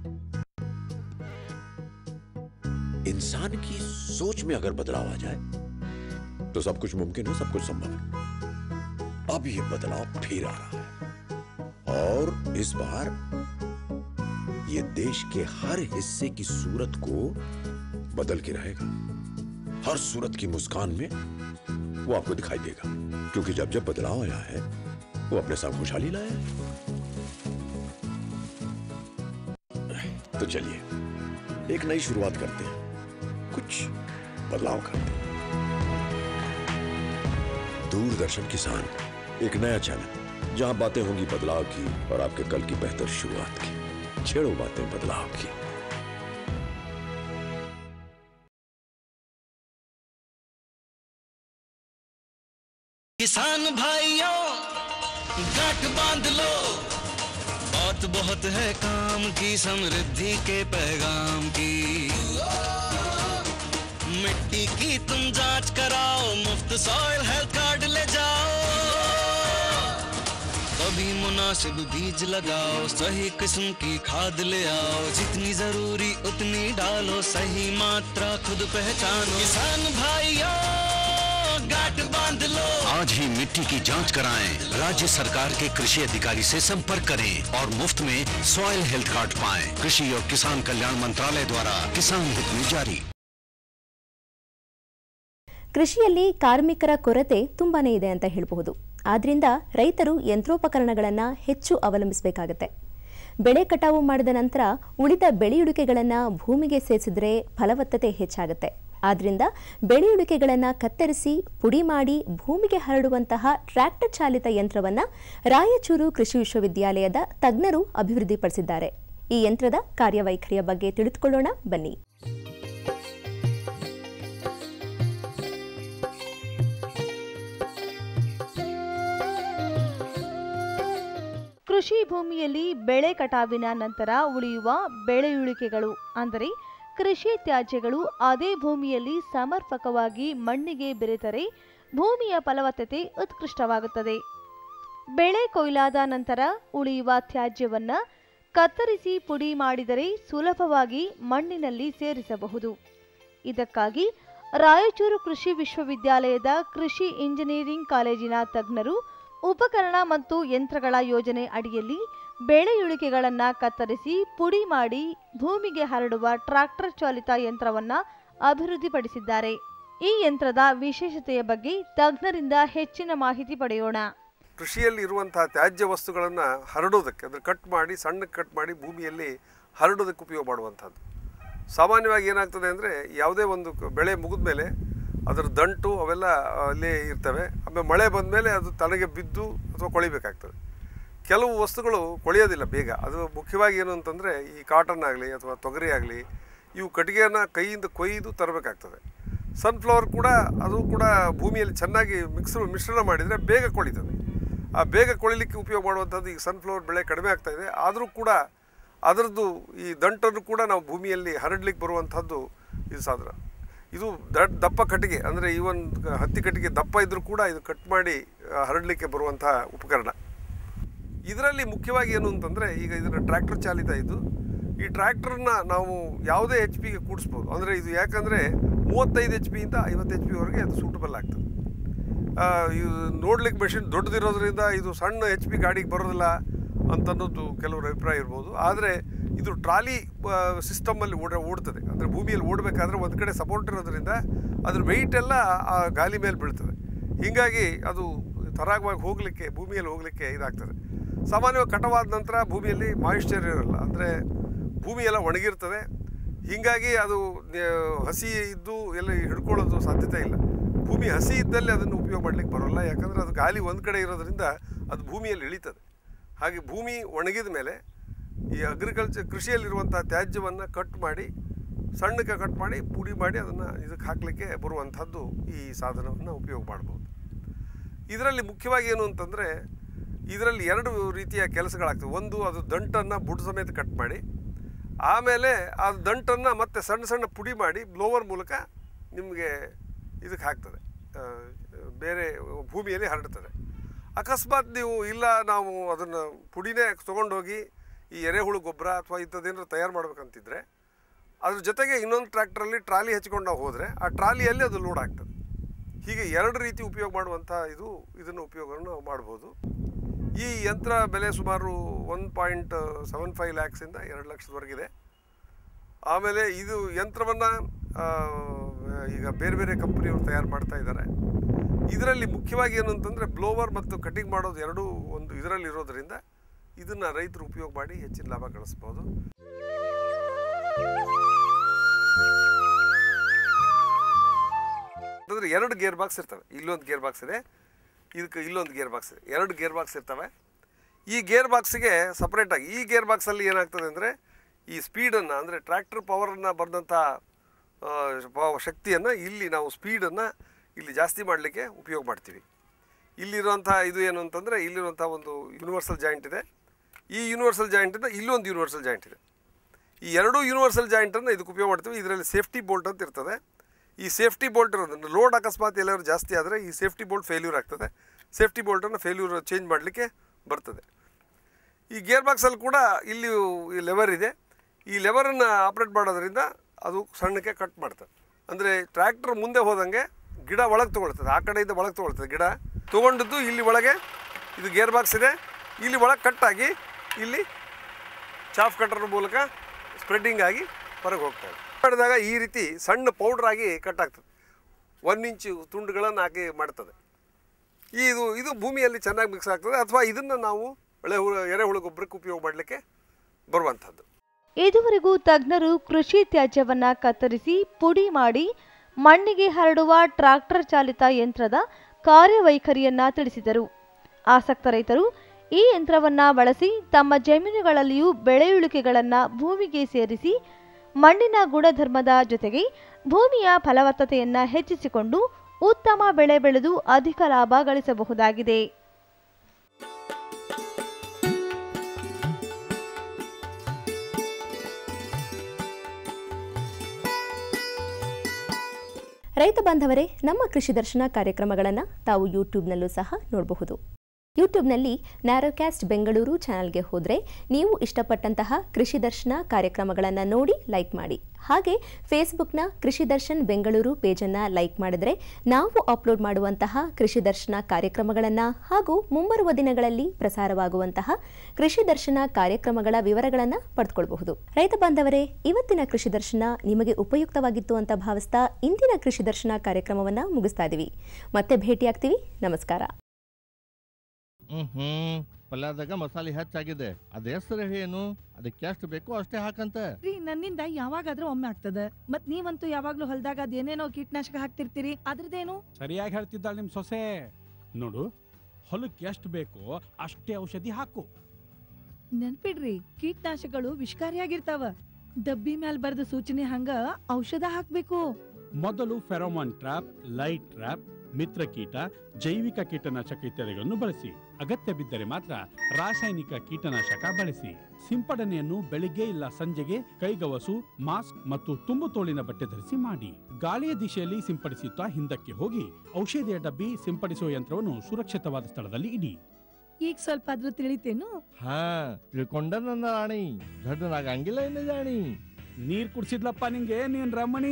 इंसान की सोच में अगर बदलाव आ जाए तो सब कुछ मुमकिन है, सब कुछ संभव है। अब ये बदलाव फिर आ रहा है और इस बार ये देश के हर हिस्से की सूरत को बदल के रहेगा। हर सूरत की मुस्कान में वो आपको दिखाई देगा, क्योंकि जब जब बदलाव आया है वो अपने साथ खुशहाली लाया है। तो चलिए एक नई शुरुआत करते हैं, कुछ बदलाव करते हैं। दूरदर्शन किसान, एक नया चैनल जहां बातें होंगी बदलाव की और आपके कल की बेहतर शुरुआत की। छेड़ो बातें बदलाव की। ये किसान भाइयों गांठ बांध लो, बहुत बहुत है काम की, समृद्धि के पैगाम की। मिट्टी की तुम जांच कराओ, मुफ्त सॉइल हेल्थ कार्ड ले जाओ, कभी मुनासिब बीज लगाओ, सही किस्म की खाद ले आओ, जितनी जरूरी उतनी डालो, सही मात्रा खुद पहचानो। किसान भाइयों गांठ बांध लो, आज ही मिट्टी की जांच कराएं, राज्य सरकार के कृषि अधिकारी से संपर्क करें और मुफ्त में सॉइल हेल्थ कार्ड पाएं। कृषि और किसान कल्याण मंत्रालय द्वारा किसान हित में जारी। ಕೃಷಿಯಲ್ಲಿ ಕಾರ್ಮಿಕರ ಕೊರತೆ ತುಂಬಾನೇ ಇದೆ ಅಂತ ಹೇಳಬಹುದು. ಆದ್ರಿಂದ ರೈತರು ಯಂತ್ರೋಪಕರಣಗಳನ್ನು ಹೆಚ್ಚು ಅವಲಂಬಿಸಬೇಕಾಗುತ್ತೆ. ಬೆಳೆ ಕಟಾವು ಮಾಡಿದ ನಂತರ ಉಳಿದ ಬೆಳೆಯುಳಿಕೆಗಳನ್ನು ಭೂಮಿಗೆ ಸೇರಿಸಿದ್ರೆ ಫಲವತ್ತತೆ ಹೆಚ್ಚಾಗುತ್ತೆ. ಆದ್ರಿಂದ ಬೆಳೆಯುಳಿಕೆಗಳನ್ನು ಕತ್ತರಿಸಿ ಪುಡಿ ಮಾಡಿ ಭೂಮಿಗೆ ಹರಡುವಂತಹ ಟ್ರ್ಯಾಕ್ಟರ್ ಚಾಲಿತ ಯಂತ್ರವನ್ನು ರಾಯಚೂರು ಕೃಷಿ ವಿಶ್ವವಿದ್ಯಾಲಯದ ತಜ್ಞರು ಅಭಿವೃದ್ಧಿಪಡಿಸಿದ್ದಾರೆ. ಈ ಯಂತ್ರದ ಕಾರ್ಯವೈಖರಿಯ ಬಗ್ಗೆ ತಿಳಿದುಕೊಳ್ಳೋಣ ಬನ್ನಿ. ಕೃಷಿ ಭೂಮಿಯಲ್ಲಿ ಬೆಳೆ ಕಟಾವಿನ ನಂತರ ಉಳಿಯುವ ಬೆಳೆಯುಳಿಕೆಗಳು ಅಂದರೆ ಕೃಷಿ ತ್ಯಾಜ್ಯಗಳು ಅದೇ ಭೂಮಿಯಲ್ಲಿ ಸಮರ್ಪಕವಾಗಿ ಮಣ್ಣಿಗೆ ಬೆರೆತರೆ ಭೂಮಿಯ ಫಲವತ್ತತೆ ಉತ್ಕೃಷ್ಟವಾಗುತ್ತದೆ. ಬೆಳೆ ಕೊಯ್ಲಾದ ನಂತರ ಉಳಿಯುವ ತ್ಯಾಜ್ಯವನ್ನು ಕತ್ತರಿಸಿ ಪುಡಿ ಮಾಡಿದರೆ ಸುಲಭವಾಗಿ ಮಣ್ಣಿನಲ್ಲಿ ಸೇರಿಸಬಹುದು. ಇದಕ್ಕಾಗಿ ರಾಯಚೂರು ಕೃಷಿ ವಿಶ್ವವಿದ್ಯಾಲಯದ ಕೃಷಿ ಇಂಜಿನಿಯರಿಂಗ್ ಕಾಲೇಜಿನ ತಜ್ಞರು ಉಪಕರಣ ಮತ್ತು ಯಂತ್ರಗಳ ಯೋಜನೆ ಅಡಿಯಲ್ಲಿ ಬೆಳೆಯುಳಿಕೆಗಳನ್ನು ಕತ್ತರಿಸಿ ಪುಡಿ ಮಾಡಿ ಭೂಮಿಗೆ ಹರಡುವ ಟ್ರಾಕ್ಟರ್ ಚಾಲಿತ ಯಂತ್ರವನ್ನು ಅಭಿವೃದ್ಧಿಪಡಿಸಿದ್ದಾರೆ. ಈ ಯಂತ್ರದ ವಿಶೇಷತೆಯ ಬಗ್ಗೆ ತಜ್ಞರಿಂದ ಹೆಚ್ಚಿನ ಮಾಹಿತಿ ಪಡೆಯೋಣ. ಕೃಷಿಯಲ್ಲಿ ಇರುವಂತಹ ತ್ಯಾಜ್ಯ ವಸ್ತುಗಳನ್ನು ಹರಡೋದಕ್ಕೆ ಅಂದರೆ ಕಟ್ ಮಾಡಿ ಸಣ್ಣಕ್ಕೆ ಕಟ್ ಮಾಡಿ ಭೂಮಿಯಲ್ಲಿ ಹರಡೋದಕ್ಕೆ ಉಪಯೋಗ ಮಾಡುವಂಥದ್ದು. ಸಾಮಾನ್ಯವಾಗಿ ಏನಾಗ್ತದೆ ಅಂದರೆ ಯಾವುದೇ ಒಂದು ಬೆಳೆ ಮುಗಿದ ಮೇಲೆ ಅದರ ದಂಟು ಅವೆಲ್ಲ ಅಲ್ಲೇ ಇರ್ತವೆ. ಆಮೇಲೆ ಮಳೆ ಬಂದ ಮೇಲೆ ಅದು ತನಗೆ ಬಿದ್ದು ಅಥವಾ ಕೊಳಿಬೇಕಾಗ್ತದೆ. ಕೆಲವು ವಸ್ತುಗಳು ಕೊಳೆಯೋದಿಲ್ಲ ಬೇಗ. ಅದು ಮುಖ್ಯವಾಗಿ ಏನು ಅಂತಂದರೆ ಈ ಕಾಟನ್ ಆಗಲಿ ಅಥವಾ ತೊಗರಿ ಆಗಲಿ ಇವು ಕಟ್ಟಿಗೆಯನ್ನು ಕೈಯಿಂದ ಕೊಯ್ದು ತರಬೇಕಾಗ್ತದೆ. ಸನ್ಫ್ಲವರ್ ಕೂಡ ಅದು ಕೂಡ ಭೂಮಿಯಲ್ಲಿ ಚೆನ್ನಾಗಿ ಮಿಶ್ರಣ ಮಾಡಿದರೆ ಬೇಗ ಕೊಳಿತದೆ. ಆ ಬೇಗ ಕೊಳಿಲಿಕ್ಕೆ ಉಪಯೋಗ ಮಾಡುವಂಥದ್ದು ಈಗ ಸನ್ಫ್ಲವರ್ ಬೆಳೆ ಕಡಿಮೆ ಆಗ್ತಾಯಿದೆ. ಆದರೂ ಕೂಡ ಅದರದ್ದು ಈ ದಂಟನ್ನು ಕೂಡ ನಾವು ಭೂಮಿಯಲ್ಲಿ ಹರಡ್ಲಿಕ್ಕೆ ಬರುವಂಥದ್ದು ಇದು ಸಾಧನ. ಇದು ದಪ್ಪ ಕಟ್ಟಿಗೆ ಅಂದರೆ ಈವನ್ ಹತ್ತಿ ಕಟ್ಟಿಗೆ ದಪ್ಪ ಇದ್ದರೂ ಕೂಡ ಇದು ಕಟ್ ಮಾಡಿ ಹರಡಲಿಕ್ಕೆ ಬರುವಂಥ ಉಪಕರಣ. ಇದರಲ್ಲಿ ಮುಖ್ಯವಾಗಿ ಏನು ಅಂತಂದರೆ ಈಗ ಇದನ್ನು ಟ್ರ್ಯಾಕ್ಟರ್ ಚಾಲಿತ ಇದು. ಈ ಟ್ರ್ಯಾಕ್ಟರ್ನ ನಾವು ಯಾವುದೇ HP ಗೆ ಕೂಡಿಸ್ಬೋದು. ಅಂದರೆ ಇದು ಯಾಕಂದರೆ 35 HP ಇಂದ 50 HP ವರೆಗೆ ಅದು ಸೂಟಬಲ್ ಆಗ್ತದೆ. ಇದು ನೋಡ್ಲಿಕ್ಕೆ ಮೆಷಿನ್ ದೊಡ್ಡದಿರೋದ್ರಿಂದ ಇದು ಸಣ್ಣ HP ಗಾಡಿಗೆ ಬರೋದಿಲ್ಲ ಅಂತನ್ನೋದು ಕೆಲವರ ಅಭಿಪ್ರಾಯ ಇರ್ಬೋದು. ಆದರೆ ಇದು ಟ್ರಾಲಿ ಸಿಸ್ಟಮಲ್ಲಿ ಓಡ್ತದೆ. ಅಂದರೆ ಭೂಮಿಯಲ್ಲಿ ಓಡಬೇಕಾದ್ರೆ ಒಂದು ಕಡೆ ಸಪೋರ್ಟ್ ಇರೋದ್ರಿಂದ ಅದ್ರ ವೆಯ್ಟ್ ಎಲ್ಲ ಆ ಗಾಲಿ ಮೇಲೆ ಬೀಳ್ತದೆ. ಹೀಗಾಗಿ ಅದು ಸರಾಗವಾಗಿ ಹೋಗಲಿಕ್ಕೆ ಭೂಮಿಯಲ್ಲಿ ಹೋಗಲಿಕ್ಕೆ ಇದಾಗ್ತದೆ. ಸಾಮಾನ್ಯವಾಗಿ ಕಟಾವಾದ ನಂತರ ಭೂಮಿಯಲ್ಲಿ ಮಾಯಿಶ್ಚರ್ ಇರೋಲ್ಲ, ಅಂದರೆ ಭೂಮಿ ಎಲ್ಲ ಒಣಗಿರ್ತದೆ. ಹೀಗಾಗಿ ಅದು ಹಸಿ ಇದ್ದು ಎಲ್ಲ ಹಿಡ್ಕೊಳ್ಳೋದು ಸಾಧ್ಯತೆ ಇಲ್ಲ. ಭೂಮಿ ಹಸಿ ಇದ್ದಲ್ಲಿ ಅದನ್ನು ಉಪಯೋಗ ಮಾಡಲಿಕ್ಕೆ ಬರೋಲ್ಲ, ಯಾಕಂದರೆ ಅದು ಗಾಲಿ ಒಂದು ಕಡೆ ಇರೋದ್ರಿಂದ ಅದು ಭೂಮಿಯಲ್ಲಿ ಇಳಿತದೆ. ಹಾಗೆ ಭೂಮಿ ಒಣಗಿದ ಮೇಲೆ ಈ ಕೃಷಿಯಲ್ಲಿರುವಂಥ ತ್ಯಾಜ್ಯವನ್ನು ಕಟ್ ಮಾಡಿ ಸಣ್ಣಕ್ಕೆ ಕಟ್ ಮಾಡಿ ಪುಡಿ ಮಾಡಿ ಅದನ್ನು ಇದಕ್ಕೆ ಹಾಕಲಿಕ್ಕೆ ಬರುವಂಥದ್ದು ಈ ಸಾಧನವನ್ನು ಉಪಯೋಗ ಮಾಡ್ಬೋದು. ಇದರಲ್ಲಿ ಮುಖ್ಯವಾಗಿ ಏನು ಅಂತಂದರೆ ಇದರಲ್ಲಿ 2 ರೀತಿಯ ಕೆಲಸಗಳಾಗ್ತವೆ. ಒಂದು ಅದು ದಂಟನ್ನು ಬುಡ ಸಮೇತ ಕಟ್ ಮಾಡಿ ಆಮೇಲೆ ಆ ದಂಟನ್ನು ಮತ್ತೆ ಸಣ್ಣ ಸಣ್ಣ ಪುಡಿ ಮಾಡಿ ಬ್ಲೋವರ್ ಮೂಲಕ ನಿಮಗೆ ಇದಕ್ಕೆ ಹಾಕ್ತದೆ, ಬೇರೆ ಭೂಮಿಯಲ್ಲಿ ಹರಡ್ತದೆ. ಅಕಸ್ಮಾತ್ ನೀವು ಇಲ್ಲ ನಾವು ಅದನ್ನು ಪುಡಿನೇ ತೊಗೊಂಡೋಗಿ ಈ ಎರೆಹುಳು ಗೊಬ್ಬರ ಅಥವಾ ಇಂಥದ್ದೇನಾದ್ರು ತಯಾರು ಮಾಡ್ಬೇಕಂತಿದ್ರೆ ಅದ್ರ ಜೊತೆಗೆ ಇನ್ನೊಂದು ಟ್ರ್ಯಾಕ್ಟ್ರಲ್ಲಿ ಟ್ರಾಲಿ ಹಚ್ಕೊಂಡು ನಾವು ಹೋದರೆ ಆ ಟ್ರಾಲಿಯಲ್ಲಿ ಅದು ಲೋಡ್ ಆಗ್ತದೆ. ಹೀಗೆ 2 ರೀತಿ ಉಪಯೋಗ ಮಾಡುವಂಥ ಇದನ್ನು ಉಪಯೋಗವನ್ನು ನಾವು ಮಾಡ್ಬೋದು. ಈ ಯಂತ್ರ ಬೆಲೆ ಸುಮಾರು 1.75 ಲ್ಯಾಕ್ಸಿಂದ 2 ಲಕ್ಷದವರೆಗಿದೆ. ಆಮೇಲೆ ಇದು ಯಂತ್ರವನ್ನು ಈಗ ಬೇರೆ ಬೇರೆ ಕಂಪ್ನಿಯವರು ತಯಾರು ಮಾಡ್ತಾ ಇದ್ದಾರೆ. ಇದರಲ್ಲಿ ಮುಖ್ಯವಾಗಿ ಏನು ಅಂತಂದರೆ ಬ್ಲೋವರ್ ಮತ್ತು ಕಟಿಂಗ್ ಮಾಡೋದು ಎರಡೂ ಒಂದು ಇದರಲ್ಲಿ ಇರೋದರಿಂದ ಇದನ್ನು ರೈತರು ಉಪಯೋಗ ಮಾಡಿ ಹೆಚ್ಚಿನ ಲಾಭ ಗಳಿಸ್ಬೋದು. ಅಂದರೆ 2 ಗೇರ್ ಬಾಕ್ಸ್ ಇರ್ತವೆ. ಇಲ್ಲೊಂದು ಗೇರ್ ಬಾಕ್ಸ್ ಇದೆ, ಇದಕ್ಕೆ ಇಲ್ಲೊಂದು ಗೇರ್ ಬಾಕ್ಸ್ ಇದೆ. 2 ಗೇರ್ ಬಾಕ್ಸ್ ಇರ್ತವೆ. ಈ ಗೇರ್ ಬಾಕ್ಸಿಗೆ ಸಪ್ರೇಟಾಗಿ ಈ ಗೇರ್ ಬಾಕ್ಸಲ್ಲಿ ಏನಾಗ್ತದೆ ಅಂದರೆ ಈ ಸ್ಪೀಡನ್ನು ಅಂದರೆ ಟ್ರ್ಯಾಕ್ಟರ್ ಪವರನ್ನು ಬಂದಂಥ ಶಕ್ತಿಯನ್ನು ಇಲ್ಲಿ ನಾವು ಸ್ಪೀಡನ್ನು ಇಲ್ಲಿ ಜಾಸ್ತಿ ಮಾಡಲಿಕ್ಕೆ ಉಪಯೋಗ ಮಾಡ್ತೀವಿ. ಇಲ್ಲಿರುವಂಥ ಇದು ಏನು ಅಂತಂದರೆ ಇಲ್ಲಿರುವಂಥ ಒಂದು ಯೂನಿವರ್ಸಲ್ ಜಾಯಿಂಟ್ ಇದೆ. ಈ ಯೂನಿವರ್ಸಲ್ ಜಾಯಿಂಟಿಂದ ಇಲ್ಲೊಂದು ಯೂನಿವರ್ಸಲ್ ಜಾಯಿಂಟ್ ಇದೆ. ಈ ಎರಡೂ ಯೂನಿವರ್ಸಲ್ ಜಾಯಿಂಟನ್ನು ಇದಕ್ಕೆ ಉಪಯೋಗ ಮಾಡ್ತೀವಿ. ಇದರಲ್ಲಿ ಸೇಫ್ಟಿ ಬೋಲ್ಟ್ ಅಂತ ಇರ್ತದೆ. ಈ ಸೇಫ್ಟಿ ಬೋಲ್ಟ್ ಇರೋದನ್ನು ಲೋಡ್ ಅಕಸ್ಮಾತ್ ಎಲ್ಲರೂ ಜಾಸ್ತಿ ಆದರೆ ಈ ಸೇಫ್ಟಿ ಬೋಲ್ಟ್ ಫೇಲ್ಯೂರ್ ಆಗ್ತದೆ. ಸೇಫ್ಟಿ ಬೋಲ್ಟನ್ನು ಫೇಲ್ಯೂರ್ ಚೇಂಜ್ ಮಾಡಲಿಕ್ಕೆ ಬರ್ತದೆ. ಈ ಗೇರ್ ಬಾಕ್ಸಲ್ಲಿ ಕೂಡ ಇಲ್ಲಿ ಈ ಲೆವರ್ ಇದೆ. ಈ ಲೆವರನ್ನು ಆಪ್ರೇಟ್ ಮಾಡೋದ್ರಿಂದ ಅದು ಸಣ್ಣಕ್ಕೆ ಕಟ್ ಮಾಡ್ತದೆ. ಅಂದರೆ ಟ್ರ್ಯಾಕ್ಟರ್ ಮುಂದೆ ಹೋದಂಗೆ ಗಿಡ ಒಳಗೆ ತೊಗೊಳ್ತದೆ, ಆ ಕಡೆಯಿಂದ ಒಳಗೆ ತೊಗೊಳ್ತದೆ. ಗಿಡ ತೊಗೊಂಡಿದ್ದು ಇಲ್ಲಿ ಒಳಗೆ ಇದು ಗೇರ್ ಬಾಕ್ಸ್ ಇದೆ, ಇಲ್ಲಿ ಒಳಗೆ ಕಟ್ಟಾಗಿ ಇಲ್ಲಿ ಚಾಫ್ ಕಟ್ಟರ್ ಮೂಲಕ ಸ್ಪ್ರೆಡ್ಡಿಂಗ್ ಆಗಿ ಹೊರಗೆ ಹೋಗ್ತದೆ. ಮಾಡಿದಾಗ ಈ ರೀತಿ ಸಣ್ಣ ಪೌಡ್ರ್ ಆಗಿ ಕಟ್ ಆಗ್ತದೆ. 1 ಇಂಚು ತುಂಡುಗಳನ್ನು ಹಾಕಿ ಮಾಡ್ತದೆ. ಇದು ಭೂಮಿಯಲ್ಲಿ ಚೆನ್ನಾಗಿ ಮಿಕ್ಸ್ ಆಗ್ತದೆ. ಅಥವಾ ಇದನ್ನು ನಾವು ಎರೆಹುಳು ಗೊಬ್ಬರಕ್ಕೆ ಉಪಯೋಗ ಮಾಡಲಿಕ್ಕೆ ಬರುವಂಥದ್ದು. ಇದುವರೆಗೂ ತಜ್ಞರು ಕೃಷಿ ತ್ಯಾಜ್ಯವನ್ನ ಕತ್ತರಿಸಿ ಪುಡಿ ಮಾಡಿ ಮಣ್ಣಿಗೆ ಹರಡುವ ಟ್ರಾಕ್ಟರ್ ಚಾಲಿತ ಯಂತ್ರದ ಕಾರ್ಯವೈಖರಿಯನ್ನ ತಿಳಿಸಿದರು. ಆಸಕ್ತ ರೈತರು ಈ ಯಂತ್ರವನ್ನ ಬಳಸಿ ತಮ್ಮ ಜಮೀನುಗಳಲ್ಲಿಯೂ ಬೆಳೆಯುಳಿಕೆಗಳನ್ನು ಭೂಮಿಗೆ ಸೇರಿಸಿ ಮಣ್ಣಿನ ಗುಣಧರ್ಮದ ಜೊತೆಗೆ ಭೂಮಿಯ ಫಲವತ್ತತೆಯನ್ನು ಹೆಚ್ಚಿಸಿಕೊಂಡು ಉತ್ತಮ ಬೆಳೆ ಬೆಳೆದು ಅಧಿಕ ಲಾಭ ಗಳಿಸಬಹುದಾಗಿದೆ. ರೈತ ಬಾಂಧವರೇ, ನಮ್ಮ ಕೃಷಿ ದರ್ಶನ ಕಾರ್ಯಕ್ರಮಗಳನ್ನು ತಾವು ಯೂಟ್ಯೂಬ್ನಲ್ಲೂ ಸಹ ನೋಡಬಹುದು. ಯೂಟ್ಯೂಬ್ನಲ್ಲಿ ನ್ಯಾರೋಕ್ಯಾಸ್ಟ್ ಬೆಂಗಳೂರು ಚಾನಲ್ಗೆ ಹೋದರೆ ನೀವು ಇಷ್ಟಪಟ್ಟಂತಹ ಕೃಷಿ ದರ್ಶನ ಕಾರ್ಯಕ್ರಮಗಳನ್ನು ನೋಡಿ ಲೈಕ್ ಮಾಡಿ. ಹಾಗೆ ಫೇಸ್ಬುಕ್ನ ಕೃಷಿ ದರ್ಶನ್ ಬೆಂಗಳೂರು ಪೇಜನ್ನು ಲೈಕ್ ಮಾಡಿದರೆ ನಾವು ಅಪ್ಲೋಡ್ ಮಾಡುವಂತಹ ಕೃಷಿ ದರ್ಶನ ಕಾರ್ಯಕ್ರಮಗಳನ್ನು ಹಾಗೂ ಮುಂಬರುವ ದಿನಗಳಲ್ಲಿ ಪ್ರಸಾರವಾಗುವಂತಹ ಕೃಷಿ ದರ್ಶನ ಕಾರ್ಯಕ್ರಮಗಳ ವಿವರಗಳನ್ನು ಪಡೆದುಕೊಳ್ಳಬಹುದು. ರೈತ ಬಾಂಧವರೇ, ಇವತ್ತಿನ ಕೃಷಿ ದರ್ಶನ ನಿಮಗೆ ಉಪಯುಕ್ತವಾಗಿತ್ತು ಅಂತ ಭಾವಿಸ್ತಾ ಇಂದಿನ ಕೃಷಿ ದರ್ಶನ ಕಾರ್ಯಕ್ರಮವನ್ನು ಮುಗಿಸ್ತಾ ಇದ್ದೀವಿ. ಮತ್ತೆ ಭೇಟಿಯಾಗ್ತೀವಿ. ನಮಸ್ಕಾರ. ಪಲ್ಯದಾಗ ಮಸಾಲೆ ಹೆಚ್ಚಾಗಿದೆ, ಅದ ಹೆಸರು ಏನು, ಅದಕ್ಕೆ ಎಷ್ಟು ಬೇಕೋ ಅಷ್ಟೇ ಹಾಕಂತ. ನನ್ನಿಂದ ಯಾವಾಗಾದ್ರೂ ಒಮ್ಮೆ ಆಗ್ತದ. ಮತ್ ನೀವಂತೂ ಯಾವಾಗ್ಲೂ ಹೊಲದಾಗ ಅದೇನೇನೋ ಕೀಟನಾಶಕ ಹಾಕ್ತಿರ್ತೀರಿ, ಅದ್ರದೇನು? ಸರಿಯಾಗಿ ಹೇಳ್ತಿದ್ದಾಳ ನಿಮ್ ಸೊಸೆ. ನೋಡು, ಹೊಲಕ್ಕೆ ಎಷ್ಟು ಬೇಕೋ ಅಷ್ಟೇ ಔಷಧಿ ಹಾಕು. ನೆನ್ಪಿಡ್ರಿ, ಕೀಟನಾಶಕಗಳು ವಿಷಕಾರಿಯಾಗಿರ್ತಾವ. ಡಬ್ಬಿ ಮ್ಯಾಲ್ ಬರೆದ ಸೂಚನೆ ಹಂಗ ಔಷಧ ಹಾಕ್ಬೇಕು. ಮೊದಲು ಫೆರೋಮಾನ್ ಟ್ರಾಪ್, ಲೈಟ್ ಟ್ರಾಪ್, ಮಿತ್ರ ಕೀಟ, ಜೈವಿಕ ಕೀಟನಾಶಕ ಇತ್ಯಾದಿಗಳನ್ನು ಬಳಸಿ. ಅಗತ್ಯ ಬಿದ್ದರೆ ಮಾತ್ರ ರಾಸಾಯನಿಕ ಕೀಟನಾಶಕ ಬಳಸಿ. ಸಿಂಪಡಣೆಯನ್ನು ಬೆಳಿಗ್ಗೆ ಇಲ್ಲ ಸಂಜೆಗೆ ಕೈಗವಸು, ಮಾಸ್ಕ್ ಮತ್ತು ತುಂಬು ತೋಳಿನ ಬಟ್ಟೆ ಧರಿಸಿ ಮಾಡಿ. ಗಾಳಿಯ ದಿಶೆಯಲ್ಲಿ ಸಿಂಪಡಿಸುತ್ತಾ ಹಿಂದಕ್ಕೆ ಹೋಗಿ ಔಷಧಿಯ ಡಬ್ಬಿ, ಸಿಂಪಡಿಸುವ ಯಂತ್ರವನ್ನು ಸುರಕ್ಷಿತವಾದ ಸ್ಥಳದಲ್ಲಿ ಇಡಿ. ಈಗ ಸ್ವಲ್ಪ ಆದ್ರೂ ತಿಳಿತೇನು? ಹಾ, ತಿಳ್ಕೊಂಡ ನನ್ನ ರಾಣಿ. ದೊಡ್ಡನಾಗಂಗಿಲ್ಲ ಇನ್ನು ಜಾಣಿ. ನೀರ್ ಕುಡ್ಸಿದ್ಲಪ್ಪ ನಿಂಗೆ ನೀನ್ ರಮಣಿ.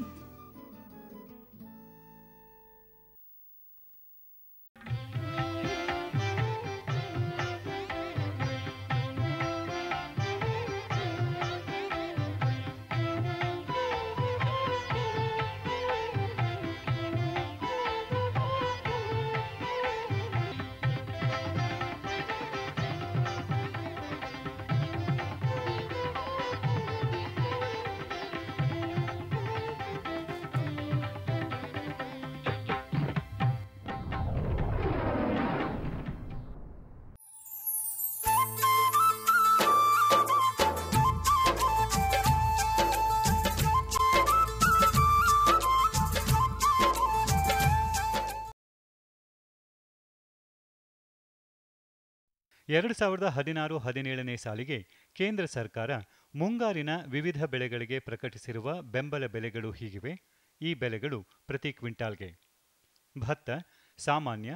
ಎರಡು 2016-17ನೇ ಸಾಲಿಗೆ ಕೇಂದ್ರ ಸರ್ಕಾರ ಮುಂಗಾರಿನ ವಿವಿಧ ಬೆಳೆಗಳಿಗೆ ಪ್ರಕಟಿಸಿರುವ ಬೆಂಬಲ ಬೆಲೆಗಳು ಹೀಗಿವೆ. ಈ ಬೆಲೆಗಳು ಪ್ರತಿ ಕ್ವಿಂಟಾಲ್ಗೆ: ಭತ್ತ ಸಾಮಾನ್ಯ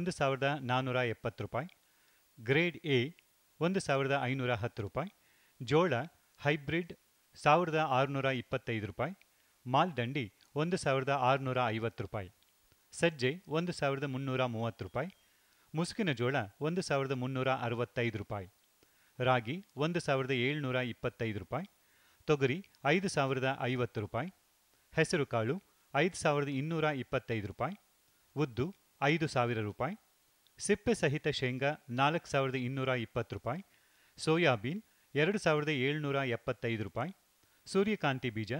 1,470 ರೂಪಾಯಿ, ಗ್ರೇಡ್ ಎ 1,510 ರೂಪಾಯಿ, ಜೋಳ ಹೈಬ್ರಿಡ್ 1,625 ರೂಪಾಯಿ, ಮಾಲ್ದಂಡಿ 1,650 ರೂಪಾಯಿ, ಸಜ್ಜೆ 1,330 ರೂಪಾಯಿ, ಮುಸುಕಿನ ಜೋಳ 1,365 ರೂಪಾಯಿ, ರಾಗಿ 1,725 ರೂಪಾಯಿ, ತೊಗರಿ 5,050 ರೂಪಾಯಿ, ಹೆಸರುಕಾಳು 5,225 ರೂಪಾಯಿ, ಉದ್ದು 5,000 ರೂಪಾಯಿ, ಸಿಪ್ಪೆ ಸಹಿತ ಶೇಂಗಾ 4,220 ರೂಪಾಯಿ, ಸೋಯಾಬೀನ್ 2,775 ರೂಪಾಯಿ, ಸೂರ್ಯಕಾಂತಿ ಬೀಜ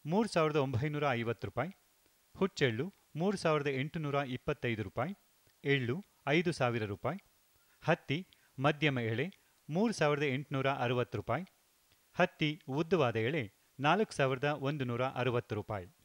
3,950 ರೂಪಾಯಿ, ಹುಚ್ಚೆಳ್ಳು 3,825 ರೂಪಾಯಿ, ಎಳ್ಳು 5,000 ರೂಪಾಯಿ, ಹತ್ತಿ ಮಧ್ಯಮ ಎಳೆ 3,860 ರೂಪಾಯಿ, ಹತ್ತಿ ಉದ್ದವಾದ ಎಳೆ 4,160 ರೂಪಾಯಿ.